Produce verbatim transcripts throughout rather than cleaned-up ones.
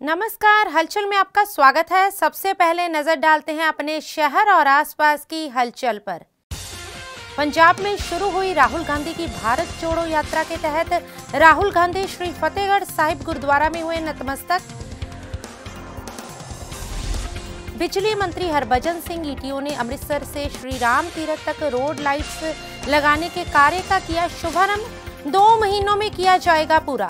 नमस्कार, हलचल में आपका स्वागत है। सबसे पहले नजर डालते हैं अपने शहर और आसपास की हलचल पर। पंजाब में शुरू हुई राहुल गांधी की भारत जोड़ो यात्रा के तहत राहुल गांधी श्री फतेहगढ़ साहिब गुरुद्वारा में हुए नतमस्तक। बिजली मंत्री हरभजन सिंह ईटीओ ने अमृतसर से श्री राम तीरथ तक रोड लाइट्स लगाने के कार्य का किया शुभारंभ। दो महीनों में किया जाएगा पूरा।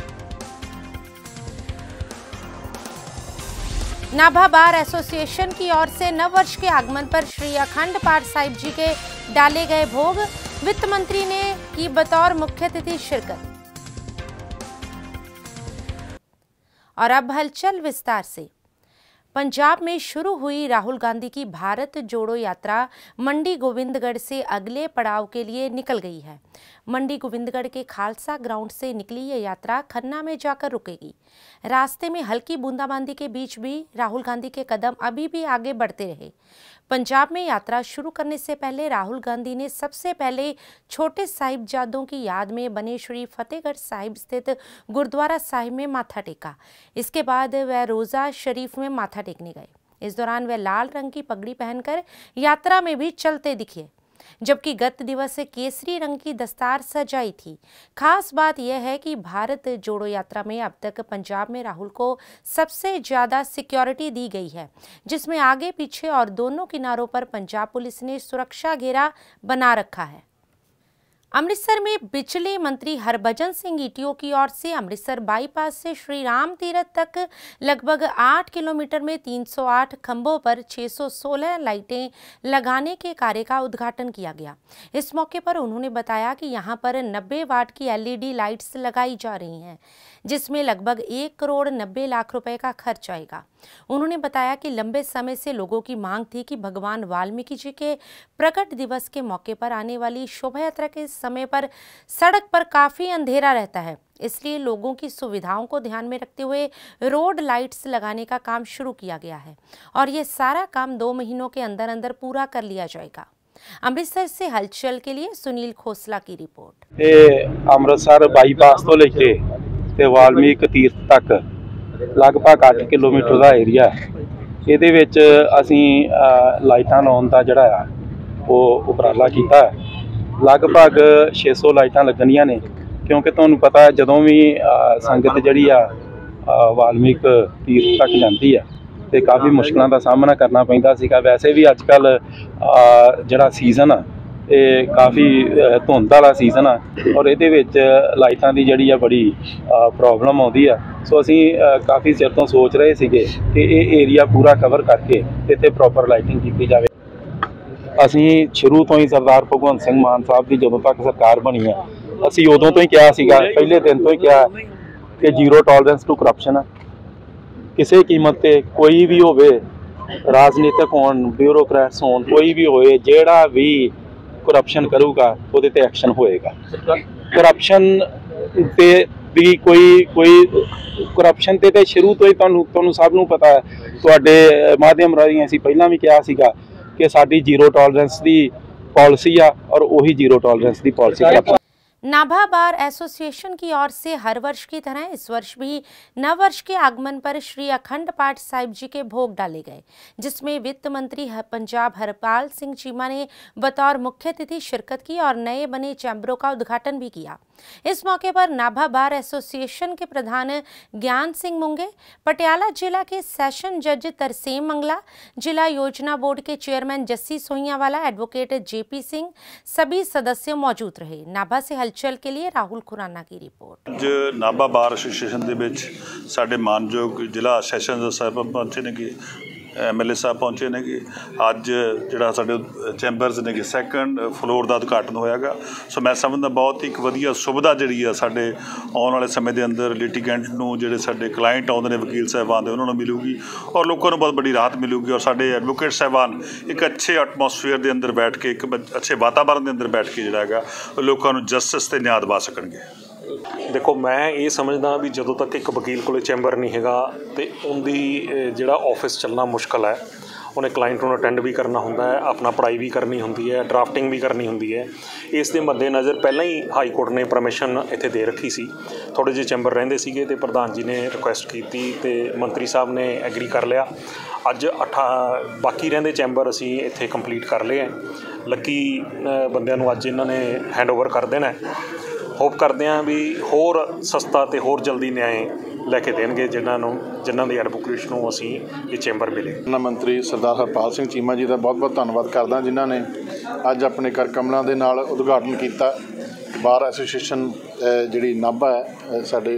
नाभा बार एसोसिएशन की ओर से नव वर्ष के आगमन पर श्री अखंड पाठ साहिब जी के डाले गए भोग। वित्त मंत्री ने की बतौर मुख्य अतिथि शिरकत। और अब हलचल विस्तार से। पंजाब में शुरू हुई राहुल गांधी की भारत जोड़ो यात्रा मंडी गोविंदगढ़ से अगले पड़ाव के लिए निकल गई है। मंडी गोविंदगढ़ के खालसा ग्राउंड से निकली ये यात्रा खन्ना में जाकर रुकेगी। रास्ते में हल्की बूंदाबांदी के बीच भी राहुल गांधी के कदम अभी भी आगे बढ़ते रहे। पंजाब में यात्रा शुरू करने से पहले राहुल गांधी ने सबसे पहले छोटे साहिबजादों की याद में बने श्री फतेहगढ़ साहिब स्थित गुरुद्वारा साहिब में माथा टेका। इसके बाद वह रोज़ा शरीफ में माथा टेकने गए। इस दौरान वह लाल रंग की पगड़ी पहनकर यात्रा में भी चलते दिखे, जबकि गत दिवस से केसरी रंग की दस्तार सजाई थी। खास बात यह है कि भारत जोड़ो यात्रा में अब तक पंजाब में राहुल को सबसे ज्यादा सिक्योरिटी दी गई है, जिसमें आगे पीछे और दोनों किनारों पर पंजाब पुलिस ने सुरक्षा घेरा बना रखा है। अमृतसर में बिजली मंत्री हरभजन सिंह ईटीओ की ओर से अमृतसर बाईपास से श्री राम तीरथ तक लगभग आठ किलोमीटर में तीन सौ आठ खंभों पर छह सौ सोलह लाइटें लगाने के कार्य का उद्घाटन किया गया। इस मौके पर उन्होंने बताया कि यहां पर नब्बे वाट की एलईडी लाइट्स लगाई जा रही हैं, जिसमें लगभग एक करोड़ नब्बे लाख रुपए का खर्च आएगा। उन्होंने बताया कि लंबे समय से लोगों की मांग थी कि भगवान वाल्मीकि जी के प्रकट दिवस के मौके पर आने वाली शोभा यात्रा के समय पर सड़क पर काफी अंधेरा रहता है, इसलिए लोगों की सुविधाओं को ध्यान में रखते हुए रोड लाइट्स लगाने का काम शुरू किया गया है और ये सारा काम दो महीनों के अंदर अंदर पूरा कर लिया जाएगा। अमृतसर से हलचल के लिए सुनील खोसला की रिपोर्ट। अमृतसर बाईपास तो लेके ते वाल्मीकि तीर्थ तक लगभग अठ किलोमीटर का एरिया है। ਇਹਦੇ ਵਿੱਚ ਅਸੀਂ ਲਾਈਟਾਂ ਲਾਉਣ ਦਾ ਜਿਹੜਾ ਆ ਉਹ ਉਪਰਾਲਾ ਕੀਤਾ ਹੈ। ਲਗਭਗ ਛੇ ਸੌ ਲਾਈਟਾਂ ਲੱਗਣੀਆਂ ਨੇ, ਕਿਉਂਕਿ ਤੁਹਾਨੂੰ ਪਤਾ ਹੈ ਜਦੋਂ ਵੀ ਸੰਗਤ ਜਿਹੜੀ ਆ ਵਾਲਮੀਕ ਤੀਰਥ ਤੱਕ ਜਾਂਦੀ ਆ ਤੇ ਕਾਫੀ ਮੁਸ਼ਕਲਾਂ ਦਾ ਸਾਹਮਣਾ ਕਰਨਾ ਪੈਂਦਾ ਸੀਗਾ। ਵੈਸੇ ਵੀ ਅੱਜ ਕੱਲ੍ਹ ਜਿਹੜਾ ਸੀਜ਼ਨ ਆ ਇਹ ਕਾਫੀ ਧੁੰਦ ਵਾਲਾ ਸੀਜ਼ਨ ਆ ਔਰ ਇਹਦੇ ਵਿੱਚ ਲਾਈਟਾਂ ਦੀ ਜਿਹੜੀ ਆ ਬੜੀ ਪ੍ਰੋਬਲਮ ਆਉਂਦੀ ਆ। ਸੋ ਅਸੀਂ ਕਾਫੀ ਚਿਰ ਤੋਂ ਸੋਚ ਰਹੇ ਸੀਗੇ ਕਿ ਇਹ ਏਰੀਆ ਪੂਰਾ ਕਵਰ ਕਰਕੇ ਇੱਥੇ ਪ੍ਰੋਪਰ ਲਾਈਟਿੰਗ ਕੀਤੀ ਜਾਵੇ। ਅਸੀਂ ਸ਼ੁਰੂ ਤੋਂ ਹੀ ਸਰਦਾਰ ਭਗਵੰਤ ਸਿੰਘ ਮਾਨ ਸਾਹਿਬ ਦੀ ਜਦੋਂ ਤੱਕ ਸਰਕਾਰ ਬਣੀ ਆ, ਅਸੀਂ ਉਦੋਂ ਤੋਂ ਹੀ ਕਿਹਾ ਸੀਗਾ, ਪਹਿਲੇ ਦਿਨ ਤੋਂ ਹੀ ਕਿਹਾ ਕਿ ਜ਼ੀਰੋ ਟੋਲਰੈਂਸ ਟੂ ਕਰਪਸ਼ਨ ਆ। ਕਿਸੇ ਕੀਮਤ ਤੇ ਕੋਈ ਵੀ ਹੋਵੇ, ਰਾਜਨੀਤਿਕ ਹੋਣ, ਬਿਊਰੋਕਰੈਟਸ ਹੋਣ, ਕੋਈ ਵੀ ਹੋਏ, ਜਿਹੜਾ ਵੀ करप्शन करूगा ਉਹਦੇ ਤੇ ਐਕਸ਼ਨ ਹੋਏਗਾ। ਕਰਪਸ਼ਨ ਤੇ ਵੀ ਕੋਈ ਕੋਈ ਕਰਪਸ਼ਨ ਤੇ ਤੇ ਸ਼ੁਰੂ ਤੋਂ ਹੀ ਤੁਹਾਨੂੰ ਤੁਹਾਨੂੰ ਸਭ ਨੂੰ ਪਤਾ ਹੈ। ਤੁਹਾਡੇ ਮਾਧਿਅਮ ਰਾਹੀਂ ਅਸੀਂ ਪਹਿਲਾਂ ਵੀ ਕਿਹਾ ਸੀਗਾ ਕਿ ਸਾਡੀ ਜ਼ੀਰੋ ਟੋਲਰੈਂਸ ਦੀ ਪਾਲਿਸੀ ਆ ਔਰ ਉਹੀ ਜ਼ੀਰੋ ਟੋਲਰੈਂਸ ਦੀ ਪਾਲਿਸੀ। नाभा बार एसोसिएशन की ओर से हर वर्ष की तरह इस वर्ष भी नव वर्ष के आगमन पर श्री अखंड पाठ साहिब जी के भोग डाले गए, जिसमें वित्त मंत्री पंजाब हरपाल सिंह चीमा ने बतौर मुख्य अतिथि शिरकत की और नए बने चैम्बरों का उद्घाटन भी किया। इस मौके पर नाभा बार एसोसिएशन के प्रधान ज्ञान सिंह मुंगे, पटियाला जिला के सेशन जज तरसेम मंगला, जिला योजना बोर्ड के chairman Jassi Sohiyawala, advocate JP Singh सभी सदस्य मौजूद रहे। नाभा से हलचल के लिए राहुल खुराना की रिपोर्ट। जो नाभा बार एसोसिएशन ਦੇ ਵਿੱਚ ਸਾਡੇ ਮਾਨਯੋਗ ਜ਼ਿਲ੍ਹਾ ਸੈਸ਼ਨ ਜੱਜ ਸਾਹਿਬ ਪਹੁੰਚੇ ਨੇ ਕਿ ਐਮਐਲਏ ਸਾਹਿਬ ਪਹੁੰਚੇ ਨੇ ਕਿ ਅੱਜ ਜਿਹੜਾ ਸਾਡੇ ਚੈਂਬਰਸ ਨੇ ਕਿ ਸੈਕੰਡ ਫਲੋਰ ਦਾ ਉਦਘਾਟਨ ਹੋਇਆਗਾ। ਸੋ ਮੈਂ ਸਮਝਦਾ ਬਹੁਤ ਹੀ ਇੱਕ ਵਧੀਆ ਸੁਵਿਧਾ ਜਿਹੜੀ ਆ ਸਾਡੇ ਆਉਣ ਵਾਲੇ ਸਮੇਂ ਦੇ ਅੰਦਰ ਲਿਟੀਗੈਂਟ ਨੂੰ, ਜਿਹੜੇ ਸਾਡੇ ਕਲਾਇੰਟ ਆਉਂਦੇ ਨੇ ਵਕੀਲ ਸਾਹਿਬਾਨ ਦੇ, ਉਹਨਾਂ ਨੂੰ ਮਿਲੂਗੀ ਔਰ ਲੋਕਾਂ ਨੂੰ ਬਹੁਤ ਬੜੀ ਰਾਹਤ ਮਿਲੂਗੀ ਔਰ ਸਾਡੇ ਐਡਵੋਕੇਟ ਸਾਹਿਬਾਨ ਇੱਕ ਅੱਛੇ ਐਟਮੋਸਫੀਅਰ ਦੇ ਅੰਦਰ ਬੈਠ ਕੇ, ਇੱਕ ਅੱਛੇ ਵਾਤਾਵਰਨ ਦੇ ਅੰਦਰ ਬੈਠ ਕੇ ਜਿਹੜਾ ਹੈਗਾ ਲੋਕਾਂ ਨੂੰ ਜਸਟਿਸ ਤੇ ਨਿਆਂ ਦਿਵਾ ਸਕਣਗੇ। देखो मैं ये समझदा भी जदों तक एक वकील को चैंबर नहीं हैगा तो उनकी जिहड़ा ऑफिस चलना मुश्किल है ਉਹਨੇ ਕਲਾਇੰਟ ਨੂੰ ਅਟੈਂਡ ਵੀ ਕਰਨਾ ਹੁੰਦਾ ਹੈ, ਆਪਣਾ ਪੜ੍ਹਾਈ ਵੀ ਕਰਨੀ ਹੁੰਦੀ ਹੈ, ਡਰਾਫਟਿੰਗ ਵੀ ਕਰਨੀ ਹੁੰਦੀ ਹੈ। ਇਸ ਦੇ ਮੱਦੇਨਜ਼ਰ ਪਹਿਲਾਂ ਹੀ ਹਾਈ ਕੋਰਟ ਨੇ ਪਰਮਿਸ਼ਨ ਇੱਥੇ ਦੇ ਰੱਖੀ ਸੀ। ਥੋੜ੍ਹੇ ਜਿਹੇ ਚੈਂਬਰ ਰਹਿੰਦੇ ਸੀਗੇ ਅਤੇ ਪ੍ਰਧਾਨ ਜੀ ਨੇ ਰਿਕੁਐਸਟ ਕੀਤੀ ਅਤੇ ਮੰਤਰੀ ਸਾਹਿਬ ਨੇ ਐਗਰੀ ਕਰ ਲਿਆ। ਅੱਜ ਅਠਾ ਬਾਕੀ ਰਹਿੰਦੇ ਚੈਂਬਰ ਅਸੀਂ ਇੱਥੇ ਕੰਪਲੀਟ ਕਰ ਲਏ ਹੈ। ਲੱਕੀ ਬੰਦਿਆਂ ਨੂੰ ਅੱਜ ਇਹਨਾਂ ਨੇ ਹੈਂਡਓਵਰ ਕਰ ਦੇਣਾ। ਹੋਪ ਕਰਦੇ ਹਾਂ ਵੀ ਹੋਰ ਸਸਤਾ ਅਤੇ ਹੋਰ ਜਲਦੀ ਨਿਆਂ ਲੈ ਕੇ ਦੇਣਗੇ ਜਿਨ੍ਹਾਂ ਨੂੰ ਜਿਨ੍ਹਾਂ ਦੀ ਐਡਵੋਕੇਟ ਨੂੰ ਅਸੀਂ ਇਹ ਚੈਂਬਰ ਮਿਲੇ। ਨਾ ਮੰਤਰੀ ਸਰਦਾਰ ਹਰਪਾਲ ਸਿੰਘ ਚੀਮਾ ਜੀ ਦਾ ਬਹੁਤ ਬਹੁਤ ਧੰਨਵਾਦ ਕਰਦਾ ਜਿਨ੍ਹਾਂ ਨੇ ਅੱਜ ਆਪਣੇ ਕਰ ਕਮਲਾਂ ਦੇ ਨਾਲ ਉਦਘਾਟਨ ਕੀਤਾ। ਬਾਰ ਐਸੋਸੀਏਸ਼ਨ ਜਿਹੜੀ ਨਾਭਾ ਹੈ, ਸਾਡੇ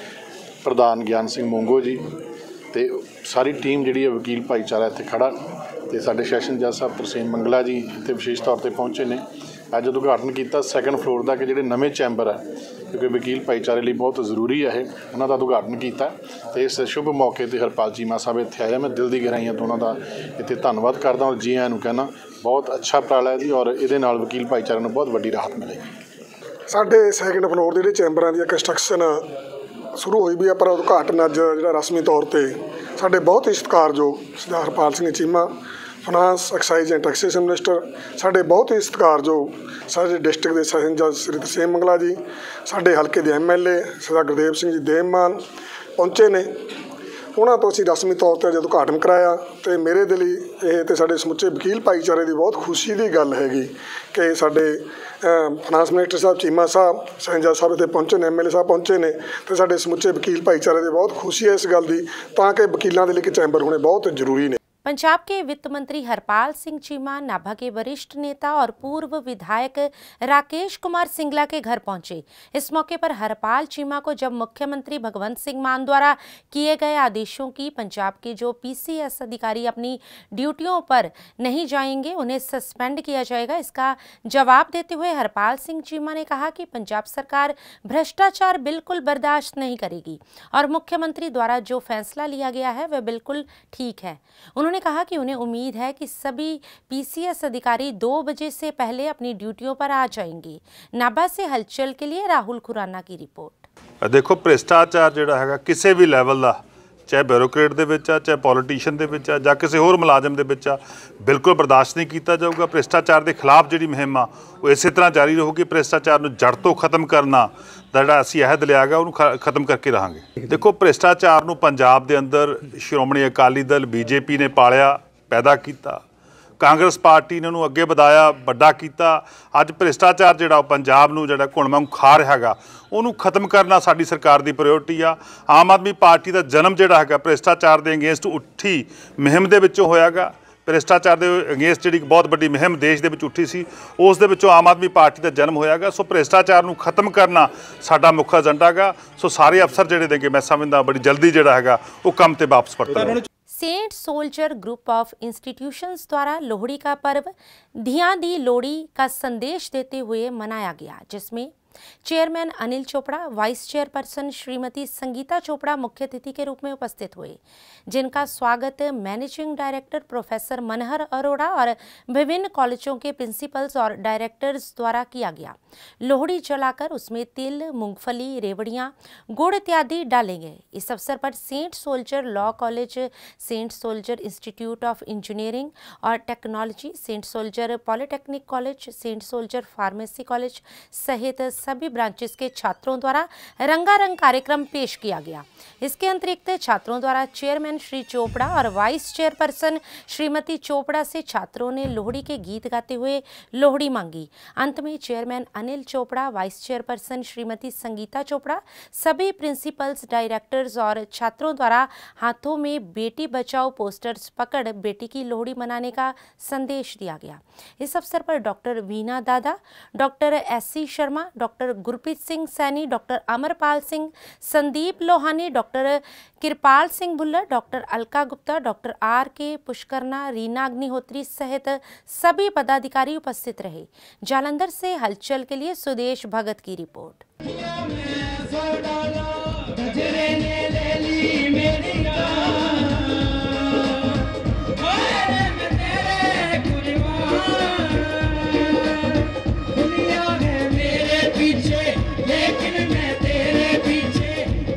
ਪ੍ਰਧਾਨ ਗਿਆਨ ਸਿੰਘ ਮੋਂਗੋ ਜੀ ਅਤੇ ਸਾਰੀ ਟੀਮ ਜਿਹੜੀ ਹੈ ਵਕੀਲ ਭਾਈਚਾਰਾ ਇੱਥੇ ਖੜ੍ਹਾ ਅਤੇ ਸਾਡੇ ਸੈਸ਼ਨ ਜੱਜ ਸਾਹਿਬ ਤਰਸੇਮ ਮੰਗਲਾ ਜੀ ਇੱਥੇ ਵਿਸ਼ੇਸ਼ ਤੌਰ 'ਤੇ ਪਹੁੰਚੇ ਨੇ। ਅੱਜ ਉਦਘਾਟਨ ਕੀਤਾ ਸੈਕੰਡ ਫਲੋਰ ਦਾ ਕਿ ਜਿਹੜੇ ਨਵੇਂ ਚੈਂਬਰ ਹੈ, ਕਿਉਂਕਿ ਵਕੀਲ ਭਾਈਚਾਰੇ ਲਈ ਬਹੁਤ ਜ਼ਰੂਰੀ ਹੈ, ਇਹ ਉਹਨਾਂ ਦਾ ਉਦਘਾਟਨ ਕੀਤਾ ਅਤੇ ਇਸ ਸ਼ੁਭ ਮੌਕੇ 'ਤੇ ਹਰਪਾਲ ਚੀਮਾ ਸਾਹਿਬ ਇੱਥੇ ਆਏ। ਮੈਂ ਦਿਲ ਦੀ ਗਹਿਰਾਈਆਂ ਤੋਂ ਉਹਨਾਂ ਦਾ ਇੱਥੇ ਧੰਨਵਾਦ ਕਰਦਾ ਔਰ ਜੀ ਆਇਆਂ ਨੂੰ ਕਹਿਣਾ ਬਹੁਤ ਅੱਛਾ ਉਪਰਾਲਾ ਹੈ ਜੀ ਔਰ ਇਹਦੇ ਨਾਲ ਵਕੀਲ ਭਾਈਚਾਰੇ ਨੂੰ ਬਹੁਤ ਵੱਡੀ ਰਾਹਤ ਮਿਲੇਗੀ। ਸਾਡੇ ਸੈਕੰਡ ਫਲੋਰ ਦੇ ਜਿਹੜੇ ਚੈਂਬਰਾਂ ਦੀ ਕੰਸਟਰਕਸ਼ਨ ਸ਼ੁਰੂ ਹੋਈ ਵੀ ਆ, ਪਰ ਉਦਘਾਟਨ ਅੱਜ ਜਿਹੜਾ ਰਸਮੀ ਤੌਰ 'ਤੇ ਸਾਡੇ ਬਹੁਤ ਹੀ ਸਤਿਕਾਰਯੋਗ Sardar Harpal Singh Cheema finance excise and taxation minister, ਸਾਡੇ ਬਹੁਤ ਹੀ ਸਤਿਕਾਰਯੋਗ ਸਾਡੇ ਡਿਸਟ੍ਰਿਕਟ ਦੇ ਸੈਸ਼ਨ ਜੱਜ ਸ੍ਰੀ ਤਰਸੇਮ ਮੰਗਲਾ ਜੀ, ਸਾਡੇ ਹਲਕੇ ਦੇ M L A Sardar Gurdev Singh ji Devman ਪਹੁੰਚੇ ਨੇ। ਉਹਨਾਂ ਤੋਂ ਅਸੀਂ ਰਸਮੀ ਤੌਰ 'ਤੇ ਜਦੋਂ ਉਦਘਾਟਨ ਕਰਾਇਆ ਅਤੇ ਮੇਰੇ ਦੇ ਲਈ ਇਹ ਅਤੇ ਸਾਡੇ ਸਮੁੱਚੇ ਵਕੀਲ ਭਾਈਚਾਰੇ ਦੀ ਬਹੁਤ ਖੁਸ਼ੀ ਦੀ ਗੱਲ ਹੈਗੀ ਕਿ ਸਾਡੇ ਫਾਈਨਾਂਸ ਮਿਨਿਸਟਰ ਸਾਹਿਬ ਚੀਮਾ ਸਾਹਿਬ ਸੈਸ਼ਨ ਜੱਜ ਸਾਹਿਬ ਇੱਥੇ ਪਹੁੰਚੇ ਨੇ, ਐਮ ਐਲ ਏ ਸਾਹਿਬ ਪਹੁੰਚੇ ਨੇ ਅਤੇ ਸਾਡੇ ਸਮੁੱਚੇ ਵਕੀਲ ਭਾਈਚਾਰੇ ਦੀ ਬਹੁਤ ਖੁਸ਼ੀ ਹੈ ਇਸ ਗੱਲ ਦੀ, ਤਾਂ ਕਿ ਵਕੀਲਾਂ ਦੇ ਲਈ ਚੈਂਬਰ ਹੋਣੇ बहुत ਜ਼ਰੂਰੀ ਨੇ। पंजाब के वित्त मंत्री हरपाल सिंह चीमा नाभा के वरिष्ठ नेता और पूर्व विधायक राकेश कुमार सिंगला के घर पहुंचे। इस मौके पर हरपाल चीमा को जब मुख्यमंत्री भगवंत सिंह मान द्वारा किए गए आदेशों की पंजाब के जो पीसीएस अधिकारी अपनी ड्यूटियों पर नहीं जाएंगे उन्हें सस्पेंड किया जाएगा, इसका जवाब देते हुए हरपाल सिंह चीमा ने कहा कि पंजाब सरकार भ्रष्टाचार बिल्कुल बर्दाश्त नहीं करेगी और मुख्यमंत्री द्वारा जो फैसला लिया गया है वह बिल्कुल ठीक है। उन्होंने ने कहा कि उन्हें उम्मीद है कि सभी पीसीएस अधिकारी दो बजे से पहले अपनी ड्यूटियों पर आ जाएंगे। नाभा से हलचल के लिए राहुल खुराना की रिपोर्ट। देखो भ्रष्टाचार जिहड़ा हैगा किसी भी लैवल का, चाहे ब्यूरोक्रेट दे विच आ, चाहे पॉलिटिशियन दे विच आ, जां किसी होर मुलाजम दे विच आ, बिल्कुल बर्दाश्त नहीं किया जाऊगा। भ्रष्टाचार के खिलाफ जिहड़ी मुहिम आ वो इस तरह जारी रहूगी। भ्रष्टाचार नूं जड़ तो खत्म करना ਜਿਹੜਾ ਅਸੀਂ ਅਹਿਦ ਲਿਆ ਗਿਆ ਉਹਨੂੰ ਖ ਖਤਮ ਕਰਕੇ ਰਹਾਂਗੇ। ਦੇਖੋ ਭ੍ਰਿਸ਼ਟਾਚਾਰ ਨੂੰ ਪੰਜਾਬ ਦੇ ਅੰਦਰ ਸ਼੍ਰੋਮਣੀ ਅਕਾਲੀ ਦਲ ਬੀਜੇਪੀ ਨੇ ਪਾਲਿਆ, ਪੈਦਾ ਕੀਤਾ, ਕਾਂਗਰਸ ਪਾਰਟੀ ਨੇ ਉਹਨੂੰ ਅੱਗੇ ਵਧਾਇਆ, ਵੱਡਾ ਕੀਤਾ। ਅੱਜ ਭ੍ਰਿਸ਼ਟਾਚਾਰ ਜਿਹੜਾ ਪੰਜਾਬ ਨੂੰ ਜਿਹੜਾ ਘੁਣ ਵਾਂਗ ਖਾ ਰਿਹਾ ਹੈਗਾ ਉਹਨੂੰ ਖਤਮ ਕਰਨਾ ਸਾਡੀ ਸਰਕਾਰ ਦੀ ਪ੍ਰਾਇਓਰਟੀ ਆ। ਆਮ ਆਦਮੀ ਪਾਰਟੀ ਦਾ ਜਨਮ ਜਿਹੜਾ ਹੈਗਾ ਭ੍ਰਿਸ਼ਟਾਚਾਰ ਦੇ ਅਗੇਂਸਟ ਉੱਠੀ ਮੁਹਿੰਮ ਦੇ ਵਿੱਚੋਂ ਹੋਇਆਗਾ। ਭ੍ਰਿਸ਼ਟਾਚਾਰ ਦੇ ਅਗੇਂਸਟ ਜਿਹੜੀ ਬਹੁਤ ਵੱਡੀ ਮੁਹਿੰਮ ਦੇਸ਼ ਦੇ ਵਿੱਚ ਉੱਠੀ ਸੀ ਉਸ ਦੇ ਵਿੱਚੋਂ ਆਮ ਆਦਮੀ ਪਾਰਟੀ ਦਾ ਜਨਮ ਹੋਇਆਗਾ। ਸੋ ਭ੍ਰਿਸ਼ਟਾਚਾਰ ਨੂੰ ਖਤਮ ਕਰਨਾ ਸਾਡਾ ਮੁੱਖ ਏਜੰਡਾ ਗਾ। ਸੋ ਸਾਰੇ ਅਫਸਰ ਜਿਹੜੇ ਦੇਗੇ ਮੈਂ ਸਮਝਦਾ ਬੜੀ ਜਲਦੀ ਜਿਹੜਾ ਹੈਗਾ ਉਹ ਕੰਮ ਤੇ ਵਾਪਸ ਪਰਤਣ। Saint Soldier Group of Institutions द्वारा लोहड़ी का पर्व धियां दी लोहड़ी का संदेश देते हुए मनाया गया, जिसमें chairman Anil Chopra, vice chairperson Shrimati Sangeeta Chopra मुख्य अतिथि के रूप में उपस्थित हुए, जिनका स्वागत managing director professor Manhar Arora और विभिन्न कॉलेजों के प्रिंसिपल्स और डायरेक्टर्स द्वारा किया गया। लोहड़ी जलाकर उसमें तिल, मूंगफली, रेवड़ियां, गुड़ इत्यादि डाले गए। इस अवसर पर Saint Soldier Law College, Saint Soldier Institute of Engineering और Technology, Saint Soldier Polytechnic College, Saint Soldier Pharmacy College सहित सभी ब्रांचेस के छात्रों द्वारा रंगारंग कार्यक्रम पेश किया गया। इसके अतिरिक्त छात्रों द्वारा चेयरमैन श्री चोपड़ा और वाइस चेयरपर्सन श्रीमती चोपड़ा से छात्रों ने लोहड़ी के गीत गाते हुए लोहड़ी मांगी। अंत में chairman Anil Chopra, vice chairperson Shrimati Sangeeta Chopra, सभी प्रिंसिपल्स, डायरेक्टर्स और छात्रों द्वारा हाथों में बेटी बचाओ पोस्टर्स पकड़ बेटी की लोहड़ी मनाने का संदेश दिया गया। इस अवसर पर doctor Veena Dada, doctor S C Sharma, doctor Gurpreet Singh Saini, doctor Amarpal Singh, Sandeep Lohani, doctor Kripal Singh Bhullar, doctor Alka Gupta, doctor R K Pushkarna, Reena Agnihotri सहित सभी पदाधिकारी उपस्थित रहे। जालंधर से हलचल के लिए सुदेश भगत की रिपोर्ट।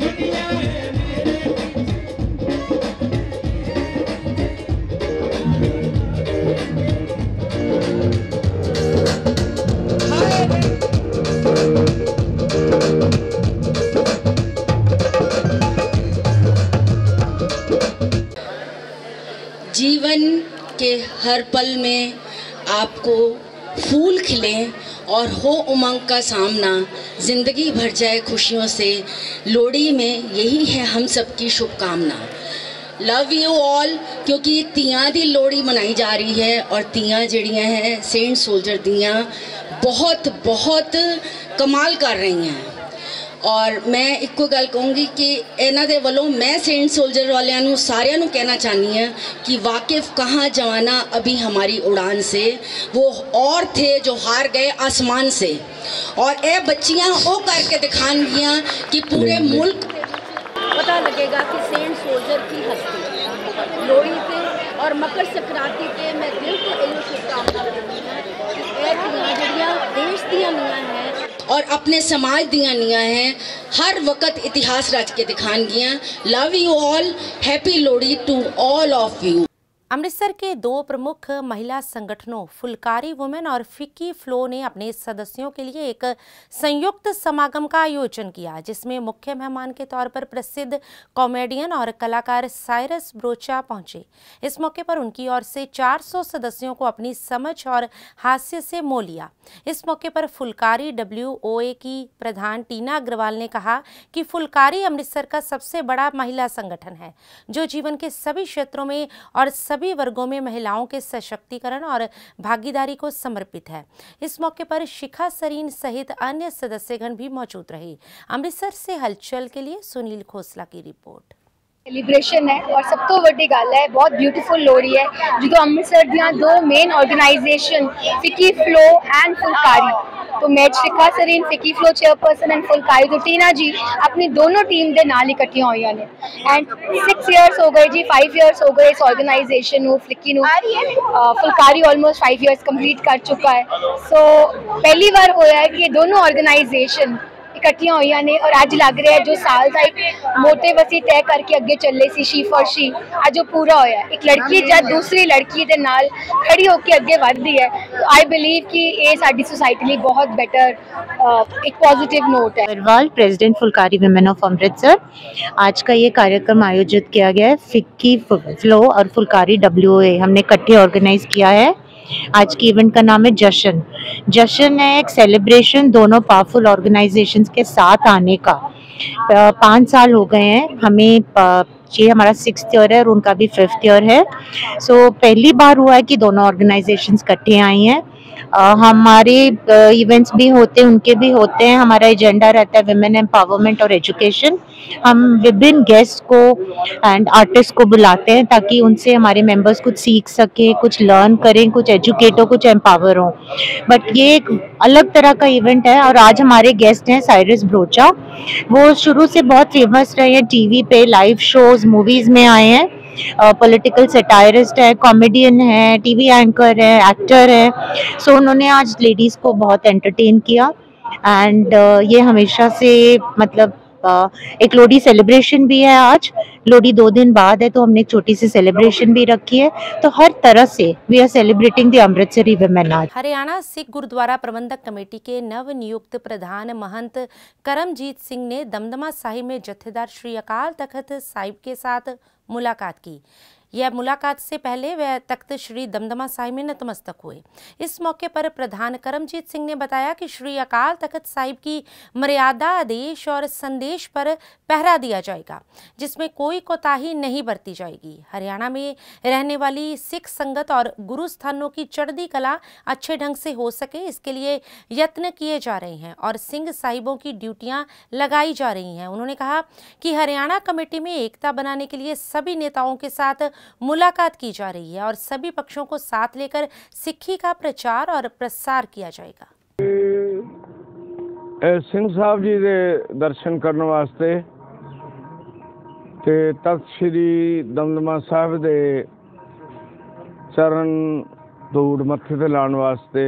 Yeah. कि हर पल में आपको फूल खिलें और हो उमंग का सामना, ज़िंदगी भर जाए खुशियों से। लोहड़ी में यही है हम सबकी शुभकामना। लव यू ऑल, क्योंकि तियां दी लोहड़ी मनाई जा रही है और तियां जड़ियाँ हैं सेंट सोल्जर दियाँ बहुत बहुत कमाल कर रही हैं। और मैं एक गल कहूँगी कि इन्हां दे वलों मैं सेंट सोल्जर वालियां नूं सारियां नूं कहना चाहनी है कि वाकिफ कहाँ जवाना अभी हमारी उड़ान से, वो और थे जो हार गए आसमान से। और ये बच्चियाँ वो करके दिखानगियाँ कि पूरे मुल्क पता लगेगा कि सेंट सोल्जर की हस्ती लोहड़ी पे और मकर संक्रांति पे मैं दिल को इल्म शुभकामना करती हैं कि ए दियां जड़ियां देश दियां नियां हैं और अपने समाज दियां नियां हैं, हर वक्त इतिहास रच के दिखानगियां। Love you all, happy Lohri to all of you. Amritsar के दो प्रमुख महिला संगठनों फुलकारी वुमेन और फिक्की फ्लो ने अपने सदस्यों के लिए एक संयुक्त समागम का आयोजन किया, जिसमें मुख्य मेहमान के तौर पर प्रसिद्ध कॉमेडियन और कलाकार साइरस ब्रोचा पहुंचे। इस मौके पर उनकी ओर से चार सौ सदस्यों को अपनी समझ और हास्य से मोह लिया। इस मौके पर फुलकारी डब्ल्यू ओ ए की प्रधान टीना अग्रवाल ने कहा कि फुलकारी अमृतसर का सबसे बड़ा महिला संगठन है, जो जीवन के सभी क्षेत्रों में और सभी वर्गों में महिलाओं के सशक्तिकरण और भागीदारी को समर्पित है। इस मौके पर शिखा सरीन सहित अन्य सदस्यगण भी मौजूद रहे। अमृतसर से हलचल के लिए सुनील खोसला की रिपोर्ट। सेलिब्रेशन है और सब तो वड्डी गल है, बहुत ब्यूटीफुल लोहड़ी है जो अमृतसर दियां दो main organisation FICCI FLO and Phulkari, तो मैं Shikha Sareen FICCI FLO chairperson and Phulkari तो टीना जी अपनी दोनों टीम के नाल इकट्ठिया हुई ने एंड सिक्स ईयर्स हो गए जी, फाइव ईयर्स हो गए इस ऑर्गेनाइजेशन नू फिक्की नू, Phulkari almost five years complete कर चुका है। सो so, पहली बार होया है कि दोनों ऑर्गेनाइजेशन इकट्ठिया हुई ने और अज लग रहा है जो साल का एक मोटिव असीं तय करके अगे चले सी शी फॉर शी, अज वो पूरा होया। एक लड़की जब दूसरी लड़की दे नाल खड़ी होकर अगे बढ़ती है तो आई बिलीव कि ये साडी सोसाइटी लिए बहुत बेटर एक पॉजिटिव नोट है। Agarwal, president Phulkari women of Amritsar. आज का ये कार्यक्रम आयोजित किया गया है फिक्की फ्लो और फुलकारी डब्ल्यू ए हमने इकट्ठे ऑर्गेनाइज किया है। आज की इवेंट का नाम है जश्न। जश्न है एक सेलिब्रेशन दोनों पावरफुल ऑर्गेनाइजेशंस के साथ आने का। पाँच साल हो गए हैं हमें, ये हमारा सिक्स ईयर है और उनका भी फिफ्थ ईयर है। सो so, पहली बार हुआ है कि दोनों ऑर्गेनाइजेशंस इकट्ठे आई हैं। Uh, हमारे इवेंट्स uh, भी होते हैं, उनके भी होते हैं। हमारा एजेंडा रहता है विमेन एम्पावरमेंट और एजुकेशन। हम विभिन्न गेस्ट को एंड आर्टिस्ट को बुलाते हैं ताकि उनसे हमारे मेंबर्स कुछ सीख सके, कुछ लर्न करें, कुछ एजुकेट हो, कुछ एम्पावर हो। बट ये एक अलग तरह का इवेंट है और आज हमारे गेस्ट हैं साइरस ब्रोचा। वो शुरू से बहुत फेमस रहे हैं, टीवी पे लाइव शोज मूवीज़ में आए हैं। पॉलिटिकल सेटायरिस्ट है, कॉमेडियन है, टीवी एंकर है, एक्टर है। सो so, उन्होंने आज लेडीज़ को बहुत एंटरटेन किया एंड uh, ये हमेशा से मतलब uh, एक लोहड़ी सेलिब्रेशन भी है। आज लोहड़ी दो दिन बाद है तो हमने एक छोटी सी सेलिब्रेशन भी रखी है। तो हर तरह से we are celebrating the Amritsari women आज। हरियाणा सिख गुरुद्वारा प्रबंधक कमेटी के नव नियुक्त प्रधान महंत करमजीत सिंह ने दमदमा साहिब में जत्थेदार श्री अकाल तख्त साहिब के साथ मुलाकात की। यह मुलाकात से पहले वह तख्त श्री दमदमा साहिब में नतमस्तक हुए। इस मौके पर प्रधान करमजीत सिंह ने बताया कि श्री अकाल तख्त साहिब की मर्यादा, आदेश और संदेश पर पहरा दिया जाएगा, जिसमें कोई कोताही नहीं बरती जाएगी। हरियाणा में रहने वाली सिख संगत और गुरु स्थानों की चढ़ती कला अच्छे ढंग से हो सके, इसके लिए यत्न किए जा रहे हैं और सिंह साहिबों की ड्यूटियां लगाई जा रही हैं। उन्होंने कहा कि हरियाणा कमेटी में एकता बनाने के लिए सभी नेताओं के साथ मुलाकात की जा रही है और सभी पक्षों को साथ लेकर सिक्खी का प्रचार और प्रसार किया जाएगा। सिंह साहब जी के दर्शन करने वास्ते ते तख्त श्री दमदमा साहिब दे चरण धूड़ मत्थे ते लाने वास्ते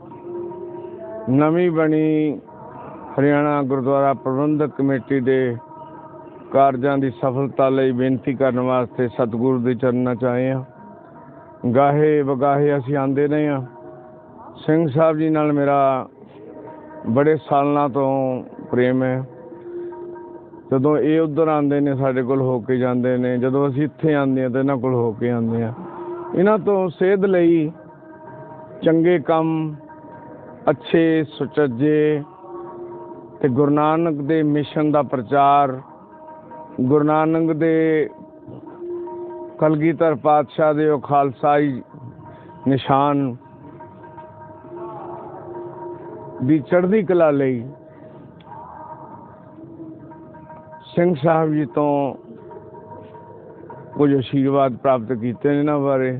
नवी बनी हरियाणा गुरुद्वारा प्रबंधक कमेटी दे कारजां दी सफलता लई बेनती करने वास्ते सतगुरु दे चरणा च आए हां। गाहे वगाहे असीं आंदे रहे हां। सिंह साहब जी नाल मेरा बड़े सालों तो प्रेम है। जदों ये उधर आंदे ने साडे कोल हो के जांदे ने, जदों असीं इत्थे आंदे हां ते इन्हां कोल हो के आंदे हां। ਇਹਨਾਂ ਤੋਂ ਸੇਧ ਲਈ ਚੰਗੇ ਕੰਮ, ਅੱਛੇ ਸੁਚੱਜੇ ਤੇ ਗੁਰੂ ਨਾਨਕ ਦੇ ਮਿਸ਼ਨ ਦਾ ਪ੍ਰਚਾਰ, ਗੁਰੂ ਨਾਨਕ ਦੇ ਕਲਗੀਧਰ ਪਾਤਸ਼ਾਹ ਦੇ ਉਹ ਖਾਲਸਾਈ ਨਿਸ਼ਾਨ ਦੀ ਚੜ੍ਹਦੀ ਕਲਾ ਲਈ ਸਿੰਘ ਸਾਹਿਬ ਜੀ ਤੋਂ कुछ आशीर्वाद प्राप्त किए इन्हों बारे।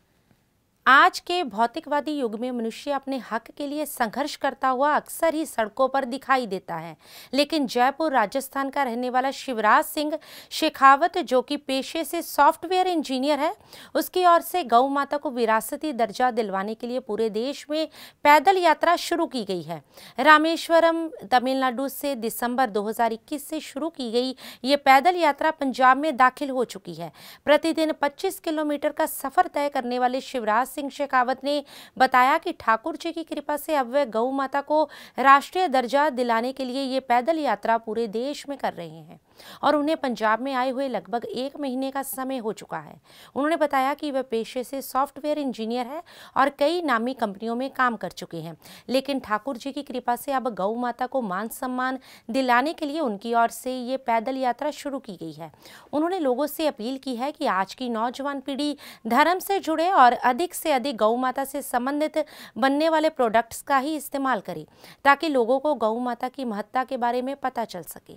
आज के भौतिकवादी युग में मनुष्य अपने हक के लिए संघर्ष करता हुआ अक्सर ही सड़कों पर दिखाई देता है, लेकिन जयपुर राजस्थान का रहने वाला शिवराज सिंह शेखावत, जो कि पेशे से सॉफ्टवेयर इंजीनियर है, उसकी ओर से गौ माता को विरासती दर्जा दिलवाने के लिए पूरे देश में पैदल यात्रा शुरू की गई है। रामेश्वरम तमिलनाडु से दिसंबर दो हज़ार इक्कीस से शुरू की गई ये पैदल यात्रा पंजाब में दाखिल हो चुकी है। प्रतिदिन पच्चीस किलोमीटर का सफर तय करने वाले शिवराज सिंह शेखावत ने बताया कि ठाकुर जी की कृपा से अब वे गौ माता को राष्ट्रीय दर्जा दिलाने के लिए ये पैदल यात्रा पूरे देश में कर रहे हैं और उन्हें पंजाब में आए हुए लगभग एक महीने का समय हो चुका है। उन्होंने बताया कि वे पेशे से सॉफ्टवेयर इंजीनियर है और कई नामी कंपनियों में काम कर चुके हैं, लेकिन ठाकुर जी की कृपा से अब गौ माता को मान सम्मान दिलाने के लिए उनकी ओर से ये पैदल यात्रा शुरू की गई है। उन्होंने लोगों से अपील की है कि आज की नौजवान पीढ़ी धर्म से जुड़े और अधिक से अधिक गौ माता से संबंधित बनने वाले प्रोडक्ट्स का ही इस्तेमाल करें, ताकि लोगों को गौ माता की महत्ता के बारे में पता चल सके।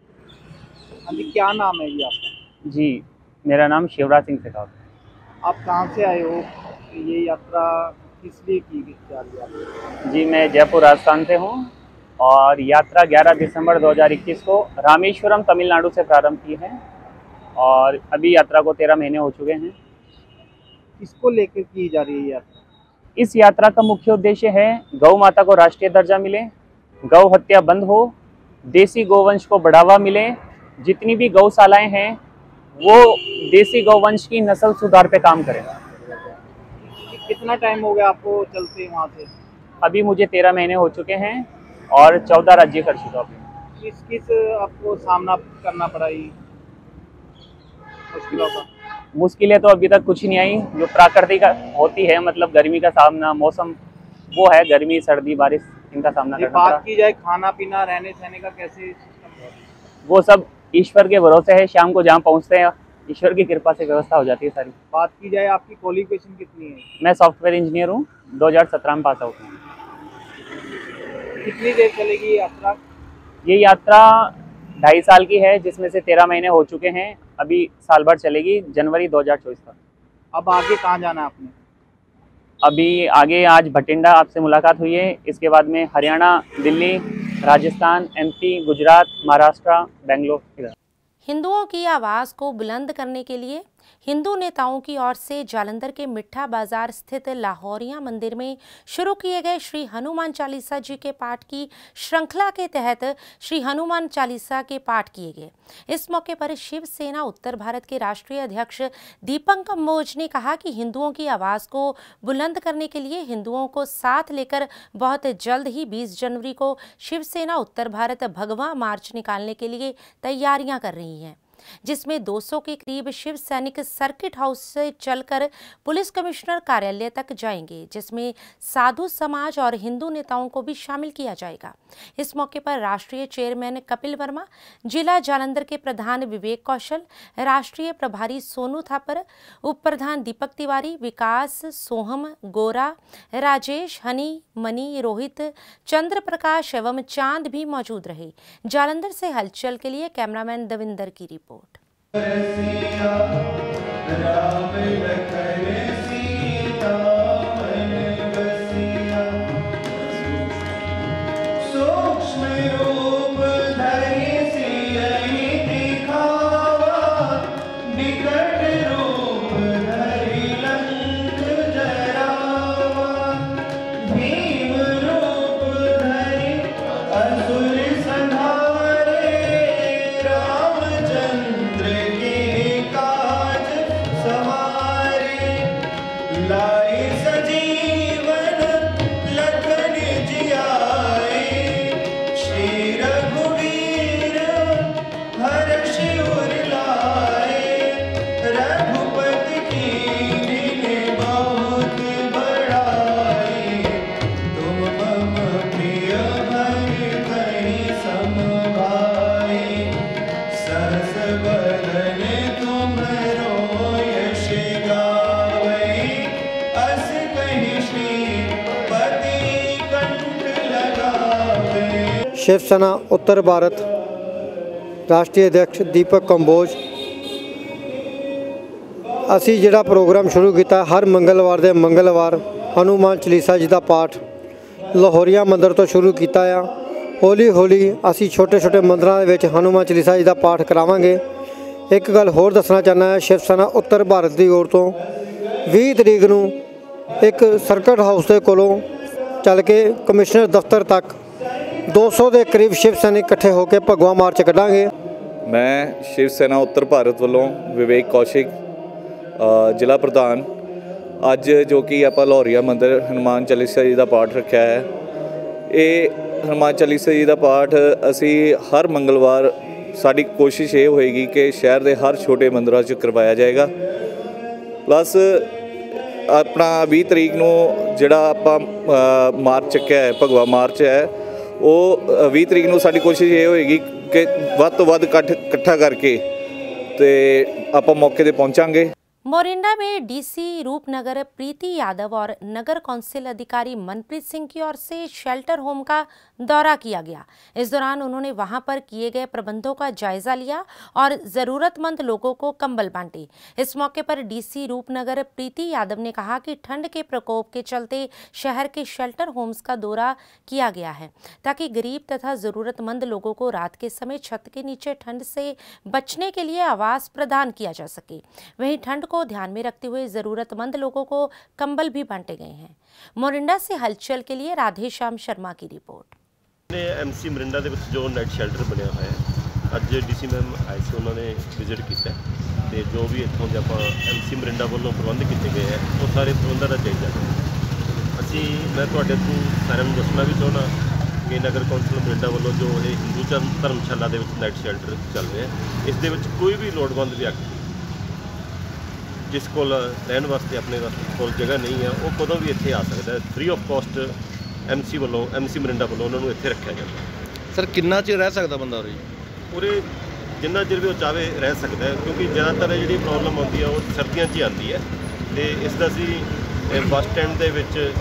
अभी क्या नाम है जी आपका? जी, मेरा नाम शिवराज सिंह शेखावत। आप कहाँ से आए हो? ये यात्रा किस लिए की जा रही है? जी, मैं जयपुर राजस्थान से हूँ और यात्रा ग्यारह दिसंबर दो हज़ार इक्कीस को रामेश्वरम तमिलनाडु से प्रारंभ की है और अभी यात्रा को तेरह महीने हो चुके हैं। किसको लेकर की जा रही है यात्रा? इस यात्रा का मुख्य उद्देश्य है गौ माता को राष्ट्रीय दर्जा मिले, गौ हत्या बंद हो, देसी गौवंश को बढ़ावा मिले, जितनी भी गौशालाएं हैं वो देसी गौवंश की नस्ल सुधार पे काम करें। कितना टाइम हो गया आपको चलते वहाँ से? अभी मुझे तेरह महीने हो चुके हैं और चौदह राज्य कर चुका हूँ। किस किस आपको सामना करना पड़ा मुश्किलों का? मुश्किलें तो अभी तक कुछ नहीं आई, जो प्राकृतिक होती है, मतलब गर्मी का सामना, मौसम वो है, गर्मी सर्दी बारिश, इनका सामना करना पड़ा। बात की जाए खाना पीना रहने सहने का कैसे सिस्टम? वो सब ईश्वर के भरोसे है, शाम को जहाँ पहुँचते हैं ईश्वर की कृपा से व्यवस्था हो जाती है सारी। बात की जाए आपकी क्वालिफिकेशन कितनी है? मैं सॉफ्टवेयर इंजीनियर हूँ, दो हज़ार सत्रह में पास आउट हूँ। कितनी देर चलेगी यात्रा? ये यात्रा ढाई साल की है, जिसमें से तेरह महीने हो चुके हैं, अभी साल भर चलेगी, जनवरी दो हज़ार चौबीस तक। अब आगे कहाँ जाना है आपने? अभी आगे आज भटिंडा आपसे मुलाकात हुई है, इसके बाद में हरियाणा, दिल्ली, राजस्थान, एमपी, गुजरात, महाराष्ट्र, बेंगलोर। इधर हिंदुओं की आवाज़ को बुलंद करने के लिए हिंदू नेताओं की ओर से जालंधर के मिठा बाजार स्थित लाहौरिया मंदिर में शुरू किए गए श्री हनुमान चालीसा जी के पाठ की श्रृंखला के तहत श्री हनुमान चालीसा के पाठ किए गए। इस मौके पर शिवसेना उत्तर भारत के राष्ट्रीय अध्यक्ष दीपक कंबोज ने कहा कि हिंदुओं की आवाज़ को बुलंद करने के लिए हिंदुओं को साथ लेकर बहुत जल्द ही बीस जनवरी को शिवसेना उत्तर भारत भगवा मार्च निकालने के लिए तैयारियां कर रही है, जिसमें दो सौ के करीब शिव सैनिक सर्किट हाउस से चलकर पुलिस कमिश्नर कार्यालय तक जाएंगे, जिसमें साधु समाज और हिंदू नेताओं को भी शामिल किया जाएगा। इस मौके पर राष्ट्रीय चेयरमैन कपिल वर्मा, जिला जालंधर के प्रधान विवेक कौशल, राष्ट्रीय प्रभारी सोनू थापर, उप प्रधान दीपक तिवारी, विकास, सोहम, गोरा, राजेश, हनी, मनी, रोहित, चंद्र प्रकाश एवं चांद भी मौजूद रहे। जालंधर से हलचल के लिए कैमरामैन दविंदर की रिपोर्ट। शिवसेना उत्तर भारत राष्ट्रीय अध्यक्ष दीपक कंबोज असी जिहड़ा प्रोग्राम शुरू किया हर मंगलवार दे मंगलवार हनुमान चालीसा जी का पाठ लाहौरिया मंदिर तो शुरू किया आ। हौली हौली असी छोटे छोटे मंदिरों दे विच हनुमान चालीसा जी का पाठ करावांगे। एक गल होर दसना चाहना है, शिवसेना उत्तर भारत की ओर तो बीस तरीक नूं एक सर्किट हाउस के कोलों चल के कमिश्नर दफ्तर तक दो सौ के करीब शिव सैनिक इकट्ठे होकर भगवा मार्च कढ़ांगे। मैं शिव सेना उत्तर भारत वालों विवेक कौशिक जिला प्रधान अज जो कि आप लाहौरिया मंदिर हनुमान चालीसा जी का पाठ रखा है। ये हनुमान चालीसा जी का पाठ असी हर मंगलवार साड़ी कोशिश ये होएगी कि शहर के हर छोटे मंदिरों च करवाया जाएगा। प्लस अपना बीस तरीक नूं जिहड़ा आपां मार्च चुक्या है भगवा मार्च है वो बीस तरीक नूं साडी कोशिश ये होएगी कि वध तो वध इकट्ठ इकट्ठा करके ते आपां मौके ते पहुंचांगे। मोरिंडा में डीसी रूपनगर प्रीति यादव और नगर कौंसिल अधिकारी मनप्रीत सिंह की ओर से शेल्टर होम का दौरा किया गया। इस दौरान उन्होंने वहां पर किए गए प्रबंधों का जायजा लिया और जरूरतमंद लोगों को कंबल बांटे। इस मौके पर डीसी रूपनगर प्रीति यादव ने कहा कि ठंड के प्रकोप के चलते शहर के शेल्टर होम्स का दौरा किया गया है ताकि गरीब तथा जरूरतमंद लोगों को रात के समय छत के नीचे ठंड से बचने के लिए आवास प्रदान किया जा सके। वहीं ठंड को ध्यान में रखते हुए जरूरतमंद लोगों को कंबल भी बांटे गए हैं। मोरिंडा से हलचल के लिए राधे श्याम शर्मा की रिपोर्ट। एमसी मोरिंडा ਦੇ ਵਿੱਚ ਜੋ ਨਾਈਟ ਸ਼ੈਲਟਰ ਬਣਿਆ ਹੋਇਆ ਹੈ ਅੱਜ ਡੀਸੀ ਮੈਮ ਆਏ ਸੀ, ਉਹਨਾਂ ਨੇ ਵਿਜ਼ਿਟ ਕੀਤਾ ਤੇ ਜੋ ਵੀ ਇੱਥੋਂ ਦੇ ਆਪਾਂ ਐਮਸੀ मोरिंडा ਵੱਲੋਂ ਪ੍ਰਬੰਧ ਕੀਤੇ ਗਏ ਹੈ ਉਹ ਸਾਰੇ ਪ੍ਰਬੰਧਾਂ ਦਾ ਜਾਇਜ਼ਾ ਲਿਆ। ਅਸੀਂ ਮੈਂ ਤੁਹਾਡੇ ਤੋਂ ਸਾਰਿਆਂ ਨੂੰ ਦੱਸਣਾ ਵੀ ਚਾਹੁੰਦਾ ਕਿ ਨਗਰ ਕੌਂਸਲ मोरिंडा ਵੱਲੋਂ ਜੋ ਇਹ ਹਿੰਦੂ ਧਰਮਸ਼ਾਲਾ ਦੇ ਵਿੱਚ ਨਾਈਟ ਸ਼ੈਲਟਰ ਚੱਲ ਰਿਹਾ ਹੈ ਇਸ ਦੇ ਵਿੱਚ ਕੋਈ ਵੀ ਲੋੜਵੰਦ ਵਿਅਕਤੀ जिस को रहने वास्ते अपने को जगह नहीं है वो कदों भी इत्थे आ सकता है। Free of cost M C वालों एम सी मोरिंडा वालों उन्होंने इत्थे रखा जाता है। सर कितना चिर रह सकता बंदा उरे उरे जिन्ना चिर भी वो चाहे रह सकता है क्योंकि ज़्यादातर जी प्रॉब्लम आती है वो सर्दियों ही आती है। तो इसका असी बस स्टैंड के